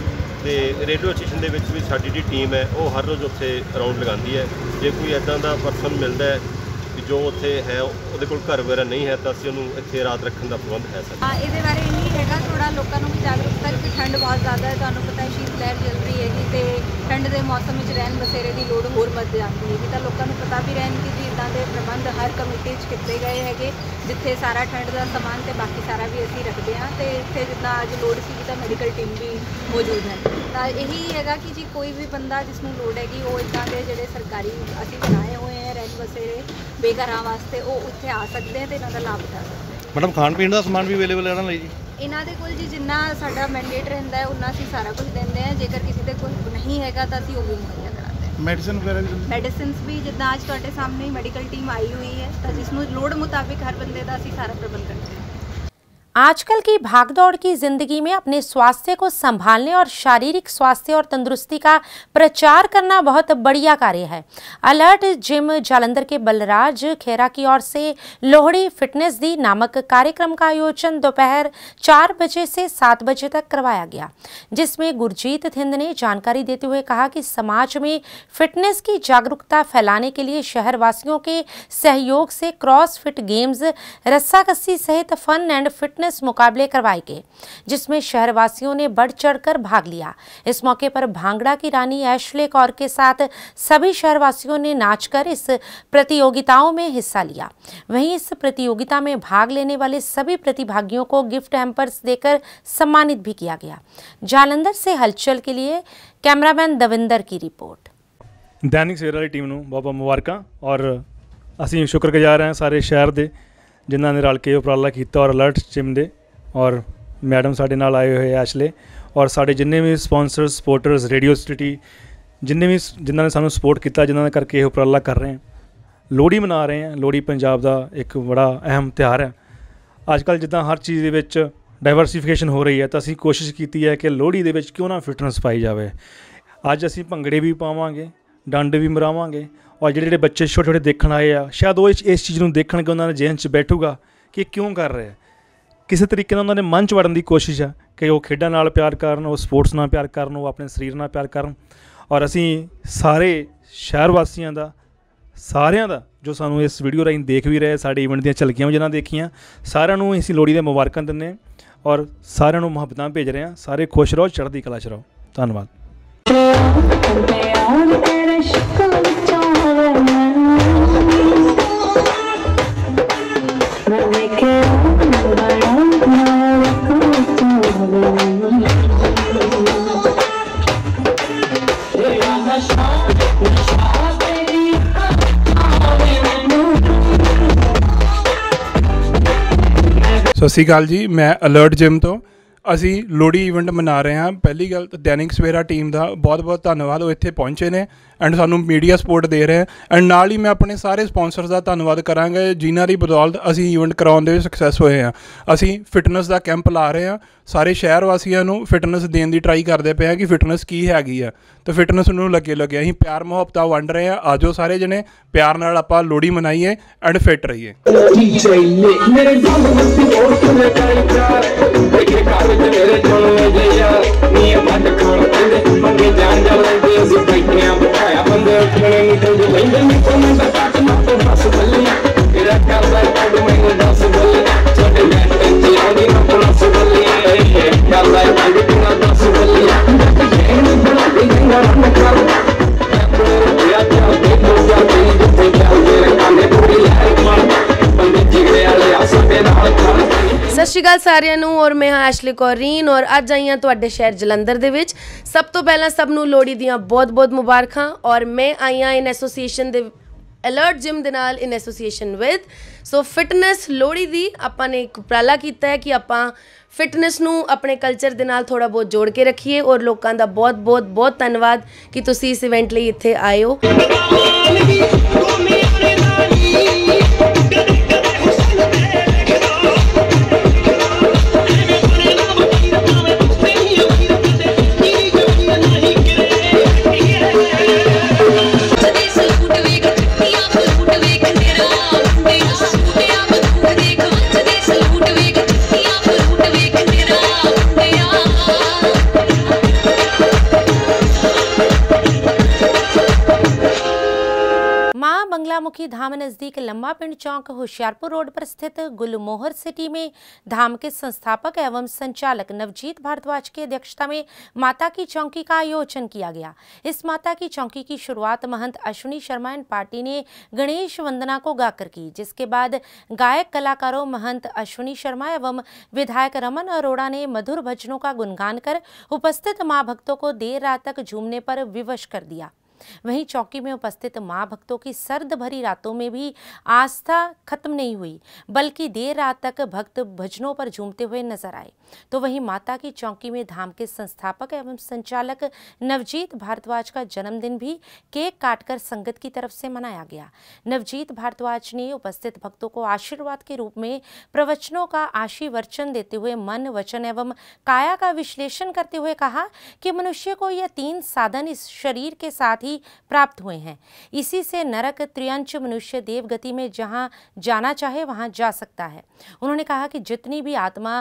रेलवे स्टेशन के भी साड़ी जी टीम है वो हर रोज़ उत्थे राउंड लगाती है। जो कोई इदा का परसन मिलता है जो उत्थे है ਉਹਦੇ ਕੋਲ घर वगैरह नहीं है तो ਅਸੀਂ ਉਹਨੂੰ ਇੱਥੇ ਰਾਤ ਰੱਖਣ ਦਾ ਪ੍ਰਬੰਧ ਹੈ ਸਰ। हाँ ਇਹਦੇ ਬਾਰੇ ਇਹ ਹੈਗਾ ਥੋੜਾ ਲੋਕਾਂ ਨੂੰ ਵੀ ਜਾਗਰੂਕਤਾ ਕਿ ਠੰਡ ਬਹੁਤ ਜ਼ਿਆਦਾ ਹੈ। ਤੁਹਾਨੂੰ ਪਤਾ ਹੈ ਸ਼ੀਤ ਲਹਿਰ ਚੱਲ ਰਹੀ ਹੈਗੀ ਤੇ ਠੰਡ ਦੇ ਮੌਸਮ ਵਿੱਚ ਰਹਿਣ ਬਸੇਰੇ ਦੀ ਲੋੜ ਹੋਰ ਵੱਧ ਜਾਂਦੀ ਹੈਗੀ ਤਾਂ ਲੋਕਾਂ ਨੂੰ ਪਤਾ ਵੀ ਰਹਿਣ ਕਿ ਜੀ ਇੱਦਾਂ ਦੇ ਪ੍ਰਬੰਧ ਹਰ ਕਮੇਟੀ 'ਚ ਕੀਤੇ ਗਏ ਹੈਗੇ ਜਿੱਥੇ ਸਾਰਾ ਠੰਡ ਦਾ ਸਮਾਨ ਤੇ ਬਾਕੀ ਸਾਰਾ ਵੀ ਅਸੀਂ ਰੱਖਦੇ ਹਾਂ ਤੇ ਇੱਥੇ ਜਿੱਦਾਂ ਅੱਜ ਲੋੜ ਸੀ ਤਾਂ ਮੈਡੀਕਲ ਟੀਮ ਵੀ ਮੌਜੂਦ ਹੈ। ਤਾਂ ਇਹੀ ਹੈਗਾ ਕਿ ਜੀ ਕੋਈ ਵੀ ਬੰਦਾ ਜਿਸ ਨੂੰ ਲੋੜ ਹੈਗੀ ਉਹ ਇੱਦਾਂ ਦੇ ਜਿਹੜੇ ਸਰਕਾਰੀ ਅਸੀਂ ਬਣਾਏ ਹੋਏ ਹੈ ਰਹਿਣ ਬਸੇਰੇ ਬੇਘਰਾਂ ਵਾਸਤੇ ਉਹ ਉੱਥੇ ਆ ਸਕਦੇ ਤੇ ਇਹਨਾਂ ਦਾ ਲਾਭ ਉਠਾ ਸਕਦੇ। ਮੈਡਮ ਖਾਣ ਪੀਣ ਦਾ ਸਮਾਨ ਵੀ ਅਵੇਲੇਬਲ ਹੈ ਇਹਨਾਂ ਲਈ ਜੀ? ਇਹਨਾਂ ਦੇ ਕੋਲ ਜੀ ਜਿੰਨਾ ਸਾਡਾ ਮੈਂਡੇਟ ਰਹਿੰਦਾ ਹੈ ਉਹਨਾਂ ਅਸੀਂ ਸਾਰਾ ਕੁਝ ਦਿੰਦੇ ਹਾਂ। ਜੇਕਰ ਕਿਸੇ ਦੇ ਕੋਲ ਨਹੀਂ ਹੈਗਾ ਤਾਂ ਅਸੀਂ ਉਹ ਵੀ ਮੁਹੱਈਆ ਕਰਾਉਂਦੇ ਹਾਂ। ਮੈਡੀਸਨ ਵਗੈਰਾ ਮੈਡੀਸਿਨਸ ਵੀ ਜਿੱਦਾਂ ਅੱਜ ਤੁਹਾਡੇ ਸਾਹਮਣੇ ਮੈਡੀਕਲ ਟੀਮ आई हुई है ਤਾਂ ਜਿਸ ਨੂੰ ਲੋੜ ਮੁਤਾबिक हर बंदे ਦਾ ਅਸੀਂ ਸਾਰਾ ਪ੍ਰਬੰਧ ਕਰਦੇ ਹਾਂ। आजकल की भागदौड़ की जिंदगी में अपने स्वास्थ्य को संभालने और शारीरिक स्वास्थ्य और तंदुरुस्ती का प्रचार करना बहुत बढ़िया कार्य है। अलर्ट जिम जालंधर के बलराज खेरा की ओर से लोहड़ी फिटनेस दी नामक कार्यक्रम का आयोजन दोपहर चार बजे से सात बजे तक करवाया गया, जिसमें गुरजीत थिंद ने जानकारी देते हुए कहा कि समाज में फिटनेस की जागरूकता फैलाने के लिए शहरवासियों के सहयोग से क्रॉस फिट गेम्स, रस्साकस्सी सहित फन एंड फिटनेस मुकाबले करवाए गए, जिसमें शहरवासियों ने बढ़ चढ़कर भाग लिया। इस मौके पर भांगड़ा की रानी ऐशले कौर के साथ सभी शहरवासियों ने नाचकर इस प्रतियोगिताओं में हिस्सा लिया। वहीं इस प्रतियोगिता में भाग लेने वाले सभी प्रतिभागियों को गिफ्ट हैम्पर्स देकर सम्मानित भी किया गया। जालंधर से हलचल के लिए कैमरामैन दविंदर की रिपोर्ट। दैनिक सवेरा वाली टीम ਨੂੰ ਬਹੁਤ ਬਹੁਤ ਮੁਬਾਰਕਾਂ और ਅਸੀਂ ਸ਼ੁਕਰਗੁਜ਼ਾਰ ਹਾਂ ਸਾਰੇ ਸ਼ਹਿਰ ਦੇ ਜਿਨ੍ਹਾਂ ਨੇ ਰਲ ਕੇ ਉਪਰਾਲਾ ਕੀਤਾ ਔਰ ਅਲਰਟ ਜਿਮ ਦੇ ਔਰ ਮੈਡਮ ਸਾਡੇ ਨਾਲ ਆਏ ਹੋਏ ਐਸ਼ਲੇ ਔਰ ਸਾਡੇ ਜਿੰਨੇ ਵੀ ਸਪਾਂਸਰ ਸਪੋਰਟਰਸ ਰੇਡੀਓ ਸਿਟੀ ਜਿੰਨੇ ਵੀ ਜਿਨ੍ਹਾਂ ਨੇ ਸਾਨੂੰ ਸਪੋਰਟ ਕੀਤਾ ਜਿਨ੍ਹਾਂ ਦੇ ਕਰਕੇ ਇਹ ਉਪਰਾਲਾ ਕਰ ਰਹੇ ਹਾਂ। ਲੋਹੜੀ ਮਨਾ ਰਹੇ ਹਾਂ। ਲੋਹੜੀ ਪੰਜਾਬ ਦਾ ਇੱਕ ਬੜਾ ਅਹਿਮ ਤਿਉਹਾਰ ਹੈ। ਅੱਜ ਕੱਲ੍ਹ ਜਿੱਦਾਂ ਹਰ ਚੀਜ਼ ਦੇ ਵਿੱਚ ਡਾਇਵਰਸੀਫਿਕੇਸ਼ਨ ਹੋ ਰਹੀ ਹੈ ਤਾਂ ਅਸੀਂ ਕੋਸ਼ਿਸ਼ ਕੀਤੀ ਹੈ ਕਿ ਲੋਹੜੀ ਦੇ ਵਿੱਚ ਕਿਉਂ ਨਾ ਫਿਟਨੈਸ ਪਾਈ ਜਾਵੇ। ਅੱਜ ਅਸੀਂ ਭੰਗੜੇ ਵੀ ਪਾਵਾਂਗੇ, ਡੰਡ ਵੀ ਮਰਾਵਾਂਗੇ और ਜਿਹੜੇ ਜਿਹੜੇ ਬੱਚੇ ਛੋਟੇ ਛੋਟੇ ਦੇਖਣ ਆਏ ਆ ਸ਼ਾਇਦ ਉਹ ਇਸ ਇਸ ਚੀਜ਼ ਨੂੰ ਦੇਖਣਗੇ, ਉਹਨਾਂ ਦੇ ਜ਼ਿਹਨ 'ਚ ਬੈਠੂਗਾ ਕਿ ਕਿਉਂ ਕਰ ਰਹੇ ਆ। ਕਿਸੇ ਤਰੀਕੇ ਨਾਲ ਉਹਨਾਂ ਦੇ ਮਨ 'ਚ ਵੜਨ ਦੀ ਕੋਸ਼ਿਸ਼ ਆ ਕਿ ਉਹ ਖੇਡਾਂ ਨਾਲ ਪਿਆਰ ਕਰਨ, ਉਹ ਸਪੋਰਟਸ ਨਾਲ ਪਿਆਰ ਕਰਨ, ਉਹ ਆਪਣੇ ਸਰੀਰ ਨਾਲ ਪਿਆਰ ਕਰਨ। ਔਰ ਅਸੀਂ ਸਾਰੇ ਸ਼ਹਿਰ ਵਾਸੀਆਂ ਦਾ, ਸਾਰਿਆਂ ਦਾ ਜੋ ਸਾਨੂੰ ਇਸ ਵੀਡੀਓ ਰਾਹੀਂ ਦੇਖ ਵੀ ਰਹੇ, ਸਾਡੇ ਈਵੈਂਟ ਦੀਆਂ ਝਲਕੀਆਂ ਵੀ ਜਿਹਨਾਂ ਦੇਖੀਆਂ, ਸਾਰਿਆਂ ਨੂੰ ਅਸੀਂ ਲੋਹੜੀ ਦੀਆਂ ਮੁਬਾਰਕਾਂ ਦਿੰਦੇ ਹਾਂ ਔਰ ਸਾਰਿਆਂ ਨੂੰ ਮੁਹੱਬਤਾਂ ਭੇਜ ਰਹੇ ਹਾਂ। ਸਾਰੇ ਖੁਸ਼ ਰਹੋ, ਚੜ੍ਹਦੀ ਕਲਾ 'ਚ ਰਹੋ। ਧੰਨਵਾਦ। ਸਤਿ ਸ਼੍ਰੀ ਅਕਾਲ ਜੀ, ਮੈਂ ਅਲਰਟ ਜਿਮ ਤੋਂ। ਅਸੀਂ ਲੋਹੜੀ ਈਵੈਂਟ ਮਨਾ ਰਹੇ ਹਾਂ। ਪਹਿਲੀ ਗੱਲ ਤਾਂ ਦੈਨਿਕ ਸਵੇਰਾ ਟੀਮ ਦਾ ਬਹੁਤ ਬਹੁਤ ਧੰਨਵਾਦ, ਉਹ ਇੱਥੇ ਪਹੁੰਚੇ ਨੇ ਐਂਡ ਸਾਨੂੰ ਮੀਡੀਆ ਸਪੋਰਟ ਦੇ ਰਹੇ। ਐਂਡ ਨਾਲ ਹੀ ਮੈਂ ਆਪਣੇ ਸਾਰੇ ਸਪੋਂਸਰਸ ਦਾ ਧੰਨਵਾਦ ਕਰਾਂਗਾ ਜਿਨ੍ਹਾਂ ਦੀ ਬਦੌਲਤ ਅਸੀਂ ਈਵੈਂਟ ਕਰਾਉਣ ਦੇ ਵਿੱਚ ਸਕਸੈਸ ਹੋਏ ਹਾਂ। ਅਸੀਂ ਫਿਟਨੈਸ ਦਾ ਕੈਂਪ ਲਾ ਰਹੇ ਹਾਂ, ਸਾਰੇ ਸ਼ਹਿਰ ਵਾਸੀਆਂ ਨੂੰ ਫਿਟਨੈਸ ਦੇਣ ਦੀ ਟਰਾਈ ਕਰਦੇ ਪਏ ਹਾਂ ਕਿ ਫਿਟਨੈਸ ਕੀ ਹੈਗੀ ਆ, ਤਾਂ ਫਿਟਨੈਸ ਨੂੰ ਲੱਗੇ ਲੱਗੇ ਅਸੀਂ ਪਿਆਰ ਮੁਹੱਬਤਾਂ ਵੰਡ ਰਹੇ ਹਾਂ। ਆ ਜਾਓ ਸਾਰੇ ਜਣੇ, ਪਿਆਰ ਨਾਲ ਆਪਾਂ ਲੋਹੜੀ ਮਨਾਈਏ ਐਂਡ ਫਿਟ ਰਹੀਏ। ਸਤਿ ਸ਼੍ਰੀ ਅਕਾਲ ਸਾਰਿਆਂ ਨੂੰ, ਔਰ ਮੈਂ ਹਾਂ ਐਸ਼ਲੇ ਕੌਰ ਰੀਨ ਔਰ ਅੱਜ ਆਈ ਹਾਂ ਤੁਹਾਡੇ ਸ਼ਹਿਰ ਜਲੰਧਰ ਦੇ ਵਿੱਚ। ਸਭ ਤੋਂ ਪਹਿਲਾਂ ਸਭ ਨੂੰ ਲੋਹੜੀ ਦੀਆਂ ਬਹੁਤ ਬਹੁਤ ਮੁਬਾਰਕਾਂ। ਔਰ ਮੈਂ ਆਈ ਹਾਂ ਇਨ ਐਸੋਸੀਏਸ਼ਨ ਦੇ ਅਲਰਟ ਜਿਮ ਦੇ ਨਾਲ, in association with So Fitness. Lohri ਦੀ ਆਪਾਂ ਨੇ ਇੱਕ ਉਪਰਾਲਾ ਕੀਤਾ ਹੈ ਕਿ ਆਪਾਂ ਫਿਟਨੈਸ ਨੂੰ ਆਪਣੇ ਕਲਚਰ ਦੇ ਨਾਲ ਥੋੜ੍ਹਾ ਬਹੁਤ ਜੋੜ ਕੇ ਰੱਖੀਏ। ਔਰ ਲੋਕਾਂ ਦਾ ਬਹੁਤ ਬਹੁਤ ਬਹੁਤ ਧੰਨਵਾਦ ਕਿ ਤੁਸੀਂ ਇਸ ਇਵੈਂਟ ਲਈ ਇੱਥੇ ਆਏ ਹੋ। बंगलामुखी धाम नज़दीक लम्बा पिंड चौक होशियारपुर रोड पर स्थित गुलमोहर सिटी में धाम के संस्थापक एवं संचालक नवजीत भारद्वाज की अध्यक्षता में माता की चौकी का आयोजन किया गया। इस माता की चौकी की शुरुआत महंत अश्विनी शर्मा एंड पार्टी ने गणेश वंदना को गाकर की, जिसके बाद गायक कलाकारों महंत अश्विनी शर्मा एवं विधायक रमन अरोड़ा ने मधुर भजनों का गुणगान कर उपस्थित मां भक्तों को देर रात तक झूमने पर विवश कर दिया। वहीं चौकी में उपस्थित मां भक्तों की सर्द भरी रातों में भी आस्था खत्म नहीं हुई, बल्कि देर रात तक भक्त भजनों पर झूमते हुए नजर आए। तो वहीं माता की चौकी में धाम के संस्थापक एवं संचालक नवजीत भारद्वाज का जन्मदिन भी केक काटकर संगत की तरफ से मनाया गया। नवजीत भारद्वाज ने उपस्थित भक्तों को आशीर्वाद के रूप में प्रवचनों का आशीर्वचन देते हुए मन, वचन एवं काया का विश्लेषण करते हुए कहा कि मनुष्य को यह तीन साधन इस शरीर के साथ प्राप्त हुए हैं। इसी से नरक त्रियंच मनुष्य देवगति में जहां जाना चाहे वहां जा सकता है। उन्होंने कहा कि जितनी भी आत्मा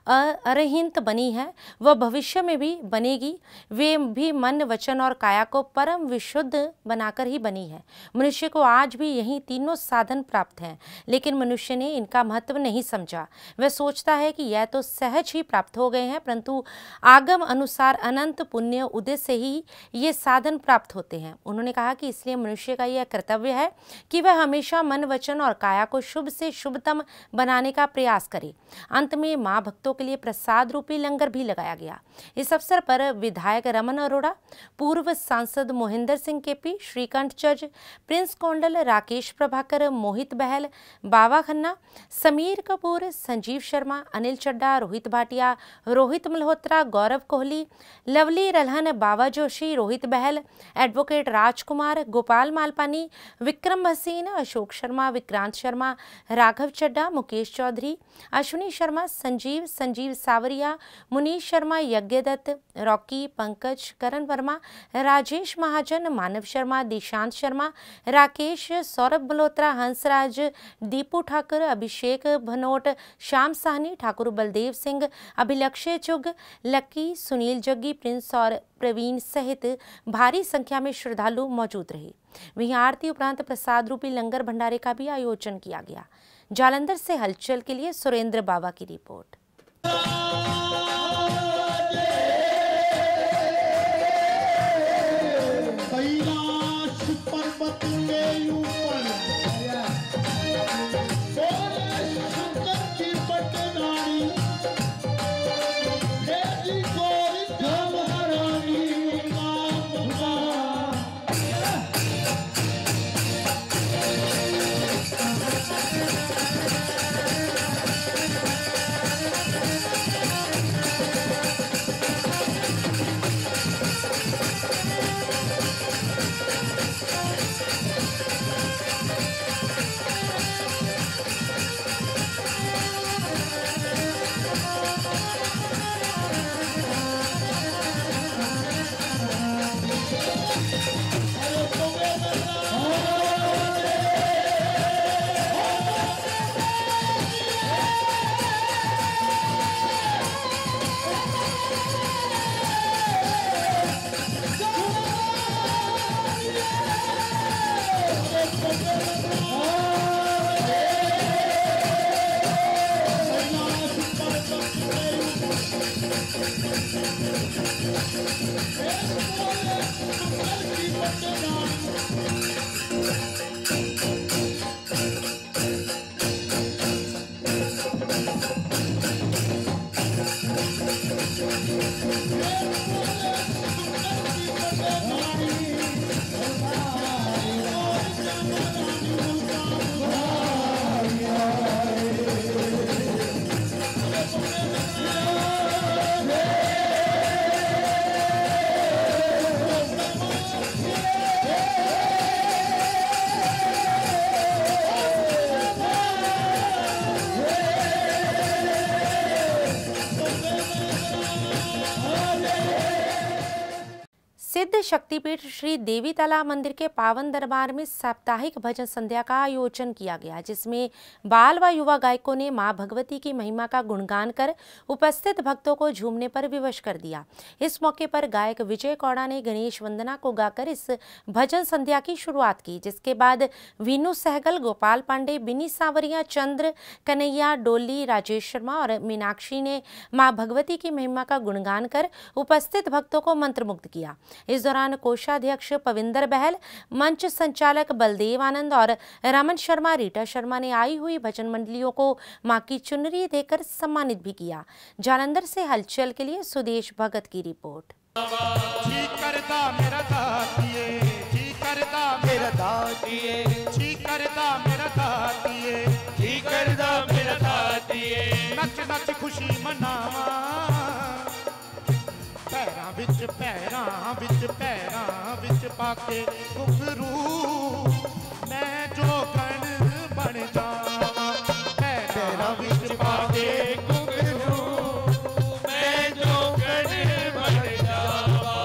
अरहिंत बनी है वह भविष्य में भी बनेगी, वे भी मन, वचन और काया को परम विशुद्ध बनाकर ही बनी है। मनुष्य को आज भी यही तीनों साधन प्राप्त हैं, लेकिन मनुष्य ने इनका महत्व नहीं समझा। वह सोचता है कि यह तो सहज ही प्राप्त हो गए हैं, परंतु आगम अनुसार अनंत पुण्य उदय से ही ये साधन प्राप्त होते हैं। उन्होंने कहा कि इसलिए मनुष्य का यह कर्तव्य है कि वह हमेशा मन, वचन और काया को शुभ से शुभतम बनाने का प्रयास करे। अंत में मां भक्तों के लिए प्रसाद रूपी लंगर भी लगाया गया। इस अवसर पर विधायक रमन अरोड़ा, पूर्व सांसद मोहिंदर सिंह केपी, श्रीकंठ जज, Prince Kondal, Rakesh Prabhakar, Mohit Behl, Baba Khanna, Sameer Kapoor, Sanjeev Sharma, Anil Chadda, Rohit Bhatia, Rohit Malhotra, Gaurav Kohli, Lovely Ralhan, Baba Joshi, Rohit Behl, advocate advocate Rajkumar, Gopal Malpani, Vikram Bhasin, Ashok Sharma, Vikrant Sharma, Raghav Chadda, Mukesh Chaudhary, Ashwini Sharma, Sanjeev Sanjeev Sawariya, Munish Sharma, Yagyadutt, Rocky, Pankaj, Karan Verma, Rajesh Mahajan, Manav Sharma, Dishant Sharma, Rakesh, Saurabh Malhotra, Hansraj, Deepu Thakur, अभिषेक भनोट, श्याम साहनी, ठाकुर बलदेव सिंह, अभिलक्ष्य चुग, लक्की, सुनील जग्गी, प्रिंस और प्रवीण सहित भारी संख्या में श्रद्धालु मौजूद रहे। वहीं आरती उपरांत प्रसाद रूपी लंगर भंडारे का भी आयोजन किया गया। जालंधर से हलचल के लिए सुरेंद्र बाबा की रिपोर्ट। सिद्ध शक्तिपीठ श्री देवी तालाब मंदिर के पावन दरबार में साप्ताहिक भजन संध्या का आयोजन किया गया, जिसमें बाल व युवा गायकों ने मां भगवती की महिमा का गुणगान कर उपस्थित भक्तों को झूमने पर विवश कर दिया। इस मौके पर गायक विजय कौड़ा ने गणेश वंदना को गाकर इस भजन संध्या की शुरुआत की, जिसके बाद वीनू सहगल, गोपाल पांडे, बिनी सांवरिया, चंद्र कन्हैया, डोली, राजेश शर्मा और मीनाक्षी ने मां भगवती की महिमा का गुणगान कर उपस्थित भक्तों को मंत्रमुग्ध किया। इस दौरान कोषाध्यक्ष पविंदर बहल, मंच संचालक बलदेव आनंद और रमन शर्मा, रीटा शर्मा ने आई हुई भजन मंडलियों को मां की चुनरी देकर सम्मानित भी किया। जालंधर से हलचल के लिए सुदेश भगत की रिपोर्ट। जी करदा मेरा दातिए, जी करदा मेरा दातिए, जी करदा मेरा दातिए, जी करदा मेरा दातिए, नच नच खुशी मनावा, पैरां विच पैरां विच पैरां विच पाके घुंघरू, मैं जोगण बन जावां, पैरां विच पाके घुंघरू, मैं जोगण बन जावां।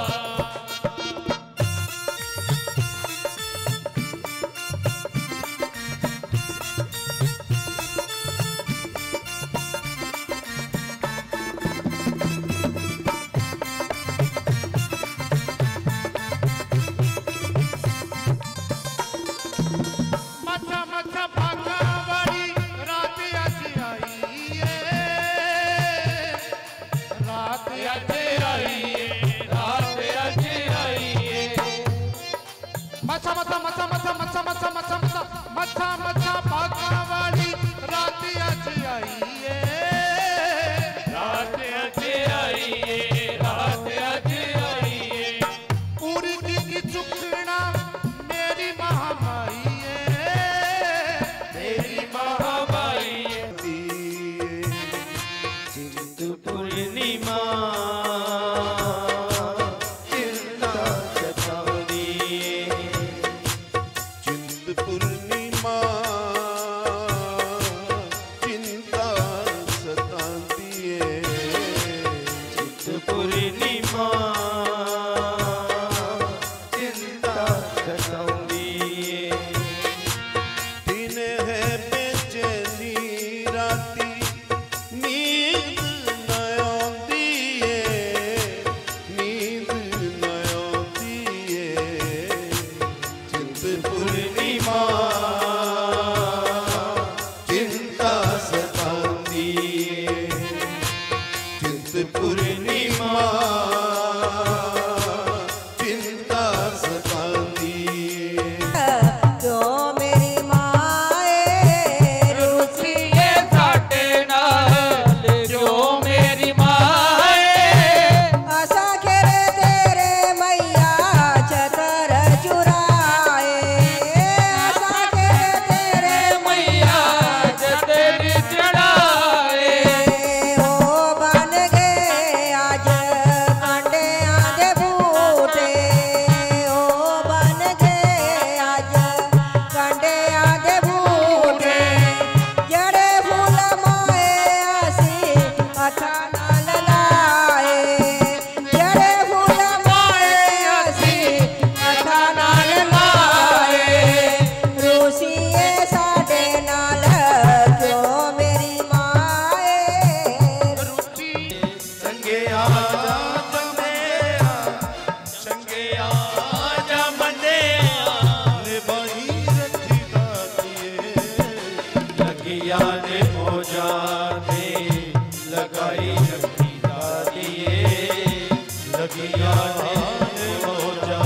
मौजा दे लगाई रखी दादिए लगिया ने मौजा।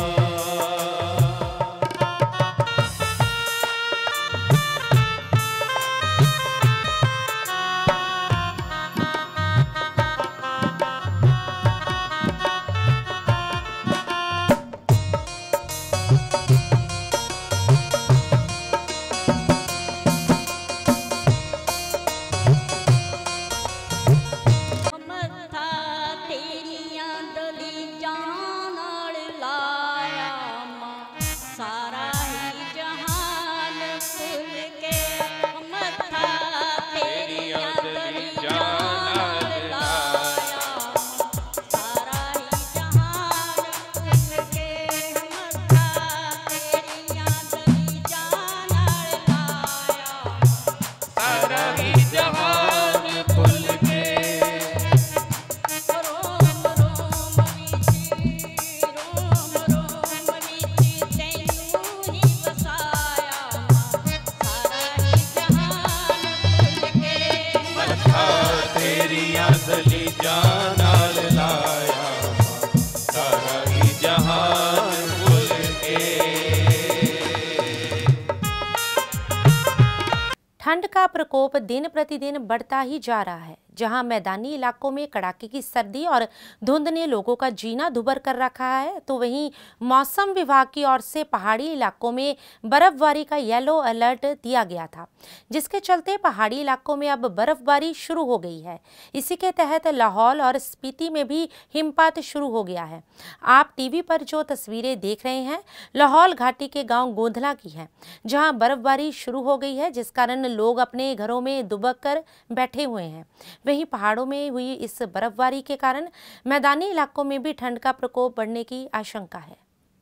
ठंड का प्रकोप दिन प्रतिदिन बढ़ता ही जा रहा है। जहां मैदानी इलाकों में कड़ाके की सर्दी और धुंध ने लोगों का जीना दुभर कर रखा है, तो वहीं मौसम विभाग की ओर से पहाड़ी इलाकों में बर्फबारी का येलो अलर्ट दिया गया था, जिसके चलते पहाड़ी इलाकों में अब बर्फबारी शुरू हो गई है। इसी के तहत लाहौल और स्पीति में भी हिमपात शुरू हो गया है। आप टीवी पर जो तस्वीरें देख रहे हैं लाहौल घाटी के गाँव गोंधला की है, जहाँ बर्फबारी शुरू हो गई है, जिस कारण लोग अपने घरों में दुबक कर बैठे हुए हैं। वहीं पहाड़ों में हुई इस बर्फबारी के कारण मैदानी इलाकों में भी ठंड का प्रकोप बढ़ने की आशंका है।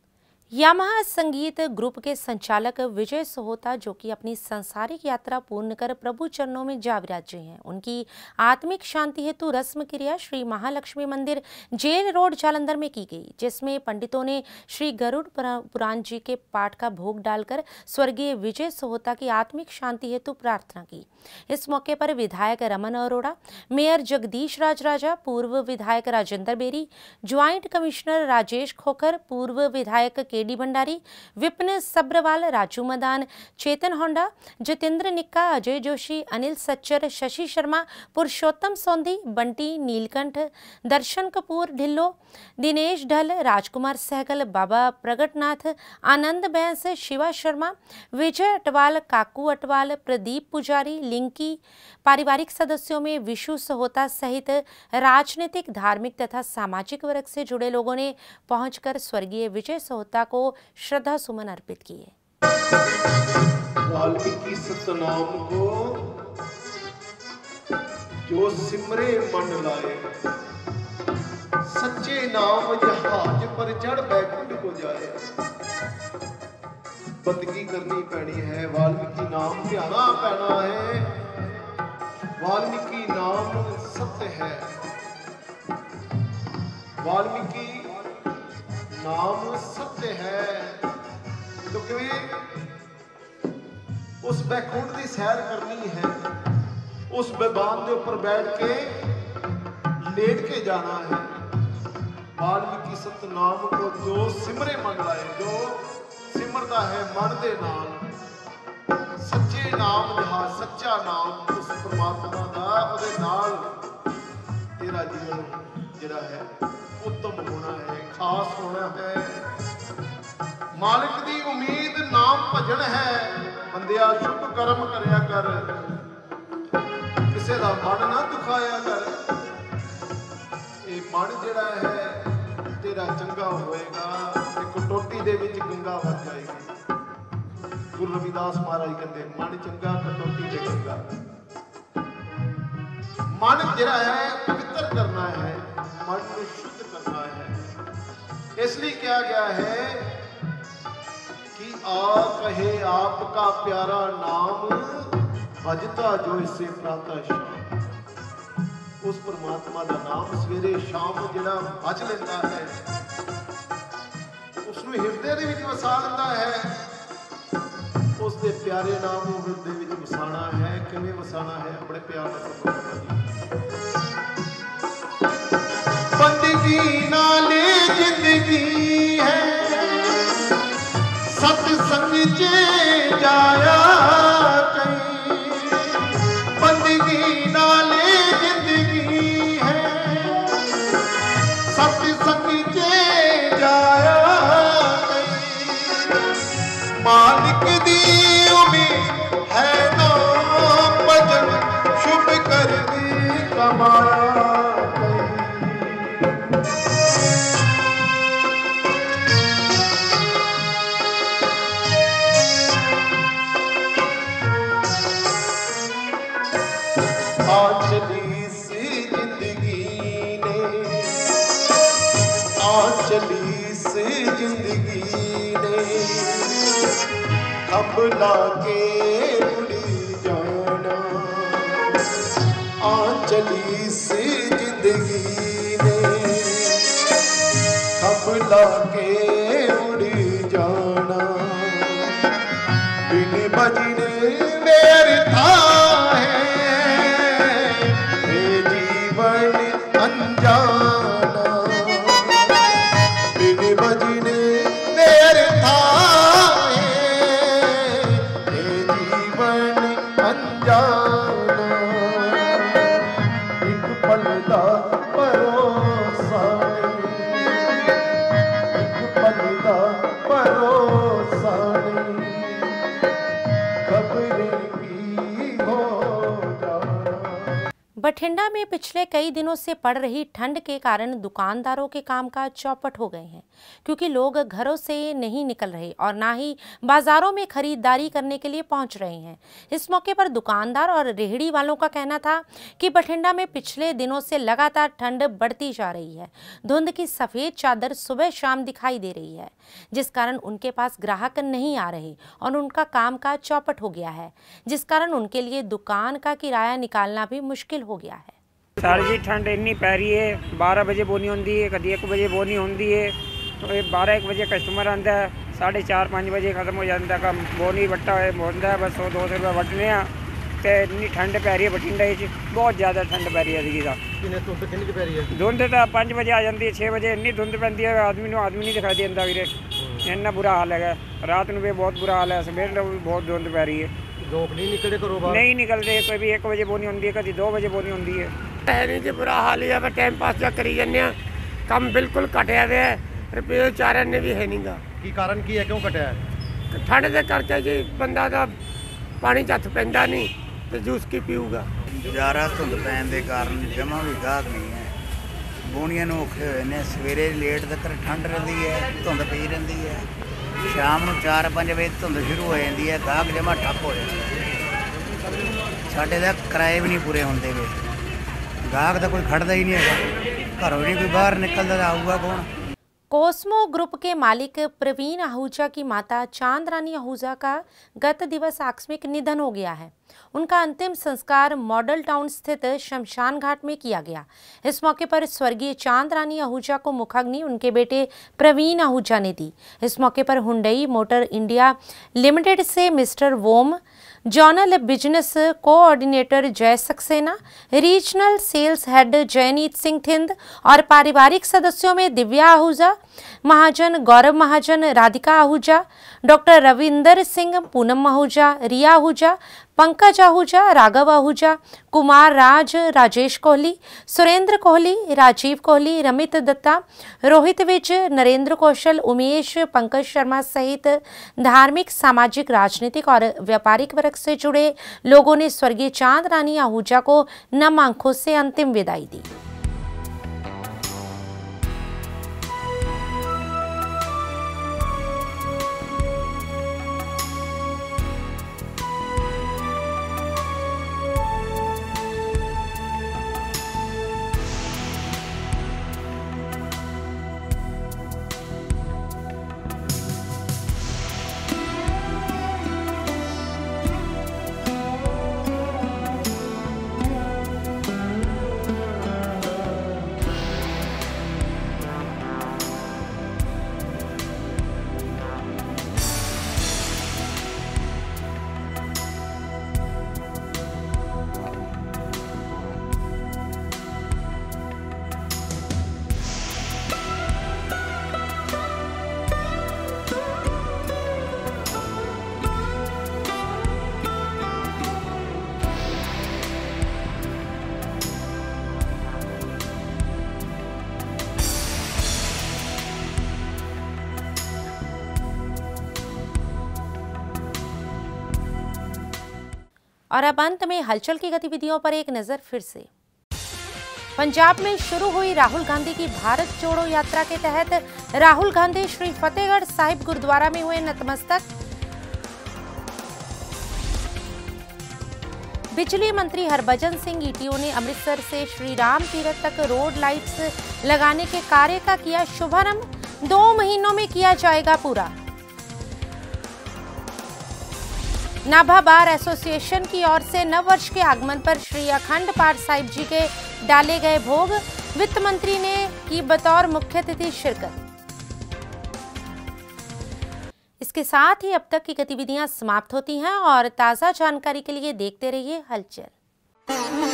यामाहा संगीत ग्रुप के संचालक विजय सोहोता, जो कि अपनी सांसारिक यात्रा पूर्ण कर प्रभु चरणों में जा विराजे हैं, उनकी आत्मिक शांति हेतु रस्म क्रिया श्री महालक्ष्मी मंदिर जेल रोड जालंधर में की गई, जिसमें पंडितों ने श्री गरुड़ पुराण जी के पाठ का भोग डालकर स्वर्गीय विजय सोहोता की आत्मिक शांति हेतु प्रार्थना की। इस मौके पर विधायक रमन अरोड़ा, मेयर जगदीश राज राजा, पूर्व विधायक राजेंद्र बेरी, ज्वाइंट कमिश्नर राजेश खोखर, पूर्व विधायक केडी भंडारी, विपिन सब्रवाल, राजू मदान, चेतन होंडा, जितेंद्र निक्का, अजय जोशी, अनिल सच्चर, शशि शर्मा, पुरुषोत्तम सोंधी, बंटी नीलकंठ, दर्शन कपूर ढिल्लो, दिनेश ढल, राजकुमार सहगल, बाबा प्रगटनाथ, आनंद बैंस, शिवा शर्मा, विजय अटवाल, काकू अटवाल, प्रदीप पुजारी, लिंकी, पारिवारिक सदस्यों में विशु सोहोता सहित राजनीतिक, धार्मिक तथा सामाजिक वर्ग से जुड़े लोगों ने पहुंचकर स्वर्गीय विजय सोहोता को श्रद्धा सुमन अर्पित किए। वाल्मीकि सतनाम को जो सिमरे मन लाए, सच्चे नाम जहाज पर चढ़ बैकुंठ को जाए। बंदगी करनी पैनी है, वाल्मीकि नाम ध्याना पैना है। वाल्मीकि नाम सत्य है, वाल्मीकि नाम सत्य है। क्योंकि उस बैकुंठ की सैर करनी है, उस बेबान के ऊपर बैठ के लेट के जाना है। वाल्मीकि सतनाम को जो सिमरे मन लाए, जो सिमरता है मन दे नाम, सच्चे नाम जहाँ सच्चा नाम उस परमात्मा का, उहदे नाल तेरा जीवन जिहड़ा है उत्तम होना है, खास होना है। मालिक दी उम्मीद नाम भजन है, बंदिया शुभ कर्म करया कर, किसे दा मन ना दुखाया कर। ये मन जिहड़ा है तेरा चंगा होएगा, एक कटोटी दे विच गंगा वग जाएगी। गुरु रविदास महाराज कहते मन चंगा कटोटी दे गंगा। मन जिहड़ा है पवित्र करना है, मन को शुद्ध करना है। इसलिए क्या गया है कि आ कहे आपका प्यारा नाम, भजता जो इसे प्रातः शाम। उस परमात्मा का नाम सवेरे शाम जिहड़ा भज लेंदा है, उसनूं हिरदे दे विच वसा लेंदा है, ਉਸ ਦੇ ਪਿਆਰੇ ਨਾਮ ਨੂੰ ਹਿਰਦੇ ਵਿੱਚ ਵਸਾਣਾ ਹੈ। ਕਿਵੇਂ ਵਸਾਣਾ ਹੈ? ਆਪਣੇ ਪਿਆਰ ਨਾਲ ਸੁਣੋ। ਬੰਦਗੀ ਨਾਲ ਜ਼ਿੰਦਗੀ ਹੈ, सत्संग च जाया कहीं। बंदगी नाले जिंदगी है, सत्संग च जाया कहीं। मालिक दी उम्मीद है ना भजन शुभ करनी कमाया आंचली सी जिंदगी ने, आंचली सी जिंदगी ने खबला के उड़ी जाना। आंचली सी जिंदगी ने खबला के उड़ी जाना। बिन बजने मेरे था अनजाना। बिन बजने मेरे थाए ये जीवन अनजाना। एक पल दा भरोसा नहीं, एक पल दा भरोसा नहीं, खबरें की हो बठिंडा में पिछले कई दिनों से पड़ रही ठंड के कारण दुकानदारों के कामकाज चौपट हो गए हैं, क्योंकि लोग घरों से नहीं निकल रहे और ना ही बाजारों में खरीदारी करने के लिए पहुंच रहे हैं। इस मौके पर दुकानदार और रेहड़ी वालों का कहना था कि बठिंडा में पिछले दिनों से लगातार ठंड बढ़ती जा रही है। धुंध की सफ़ेद चादर सुबह शाम दिखाई दे रही है, जिस कारण उनके पास ग्राहक नहीं आ रहे और उनका कामकाज चौपट हो गया है, जिस कारण उनके लिए दुकान का किराया निकालना भी मुश्किल हो गया है। सर जी ठंड इन्नी पै रही है, बारह बजे बोनी होती है, कभी एक बजे बोनी होती है, तो बारह एक बजे कस्टमर आता है, साढ़े चार पाँच बजे खत्म हो जाता है। कम बोनी वट्टा होता है, बस सौ दो सौ रुपये वटने तो इन्नी ठंड पै रही है बठिंडा बहुत ज़्यादा ठंड पै रही है। धुंध तो पाँच बजे आ जाती है, छः बजे इन्नी धुंध पैंती है आदमी आदमी नहीं दिखाई देता वीरे, इन्ना बुरा हाल है। रात में भी बहुत बुरा हाल है, सवेर भी बहुत धुंध पै रही है। लोग नहीं निकलते घरों बाहर, नहीं निकलते। कोई भी एक बजे बोनी होती है, कभी दो बजे बोनी होती है। है नहीं जी बुरा हाल ही है, टाइम पास जा करी जाने, कम बिल्कुल घटिया हुआ है, रुपये चार ने भी है नहीं गा। की कारण की है, क्यों घटिया है? ठंड के करके जी बंदा तो पानी च हथ पैंदा नहीं तो जूस की पीऊगा। ज़्यादा धुंध पैन के कारण जमा भी गाहक नहीं है, बोनिया औखे हुए ने। सवेरे लेट तक ठंड रही है, धुंध पई रही है, शाम को चार पाँच बजे धुंध शुरू हो जाती है, गाहक जमा ठप हो जाता है। साढ़े तो किराए भी नहीं पूरे होंगे वे, गाहक तो कोई खड़ता ही नहीं है, घरों नहीं कोई बाहर निकलता, आऊगा कौन? कोस्मो ग्रुप के मालिक प्रवीण आहूजा की माता चांद रानी आहूजा का गत दिवस आकस्मिक निधन हो गया है। उनका अंतिम संस्कार मॉडल टाउन स्थित शमशान घाट में किया गया। इस मौके पर स्वर्गीय चांद रानी आहूजा को मुखाग्नि उनके बेटे प्रवीण आहूजा ने दी। इस मौके पर हुंडई मोटर इंडिया लिमिटेड से मिस्टर वोम, zonal business coordinator Jai Saxena, regional sales head Jaineet Singh Thind और पारिवारिक सदस्यों में दिव्या आहूजा महाजन, गौरव महाजन, राधिका आहूजा, डॉक्टर रविंदर सिंह, पूनम आहूजा, रिया आहूजा, पंकज आहूजा, राघव आहूजा, कुमार राज, राजेश कोहली, सुरेंद्र कोहली, राजीव कोहली, रमित दत्ता, रोहित विज, नरेंद्र कौशल, उमेश, पंकज शर्मा सहित धार्मिक, सामाजिक, राजनीतिक और व्यापारिक वर्ग से जुड़े लोगों ने स्वर्गीय चांद रानी आहूजा को नम आंखों से अंतिम विदाई दी। और अब अंत में हलचल की गतिविधियों पर एक नजर फिर से। पंजाब में शुरू हुई राहुल गांधी की भारत जोड़ो यात्रा के तहत राहुल गांधी श्री फतेहगढ़ साहिब गुरुद्वारा में हुए नतमस्तक। बिजली मंत्री हरभजन सिंह ईटीओ ने अमृतसर से श्री राम तीरथ तक रोड लाइट्स लगाने के कार्य का किया शुभारंभ। दो महीनों में किया जाएगा पूरा। नाभा बार एसोसिएशन की ओर से नव वर्ष के आगमन पर श्री अखंड पाठ साहिब जी के डाले गए भोग। वित्त मंत्री ने की बतौर मुख्य अतिथि शिरकत। इसके साथ ही अब तक की गतिविधियां समाप्त होती हैं और ताज़ा जानकारी के लिए देखते रहिए हलचल।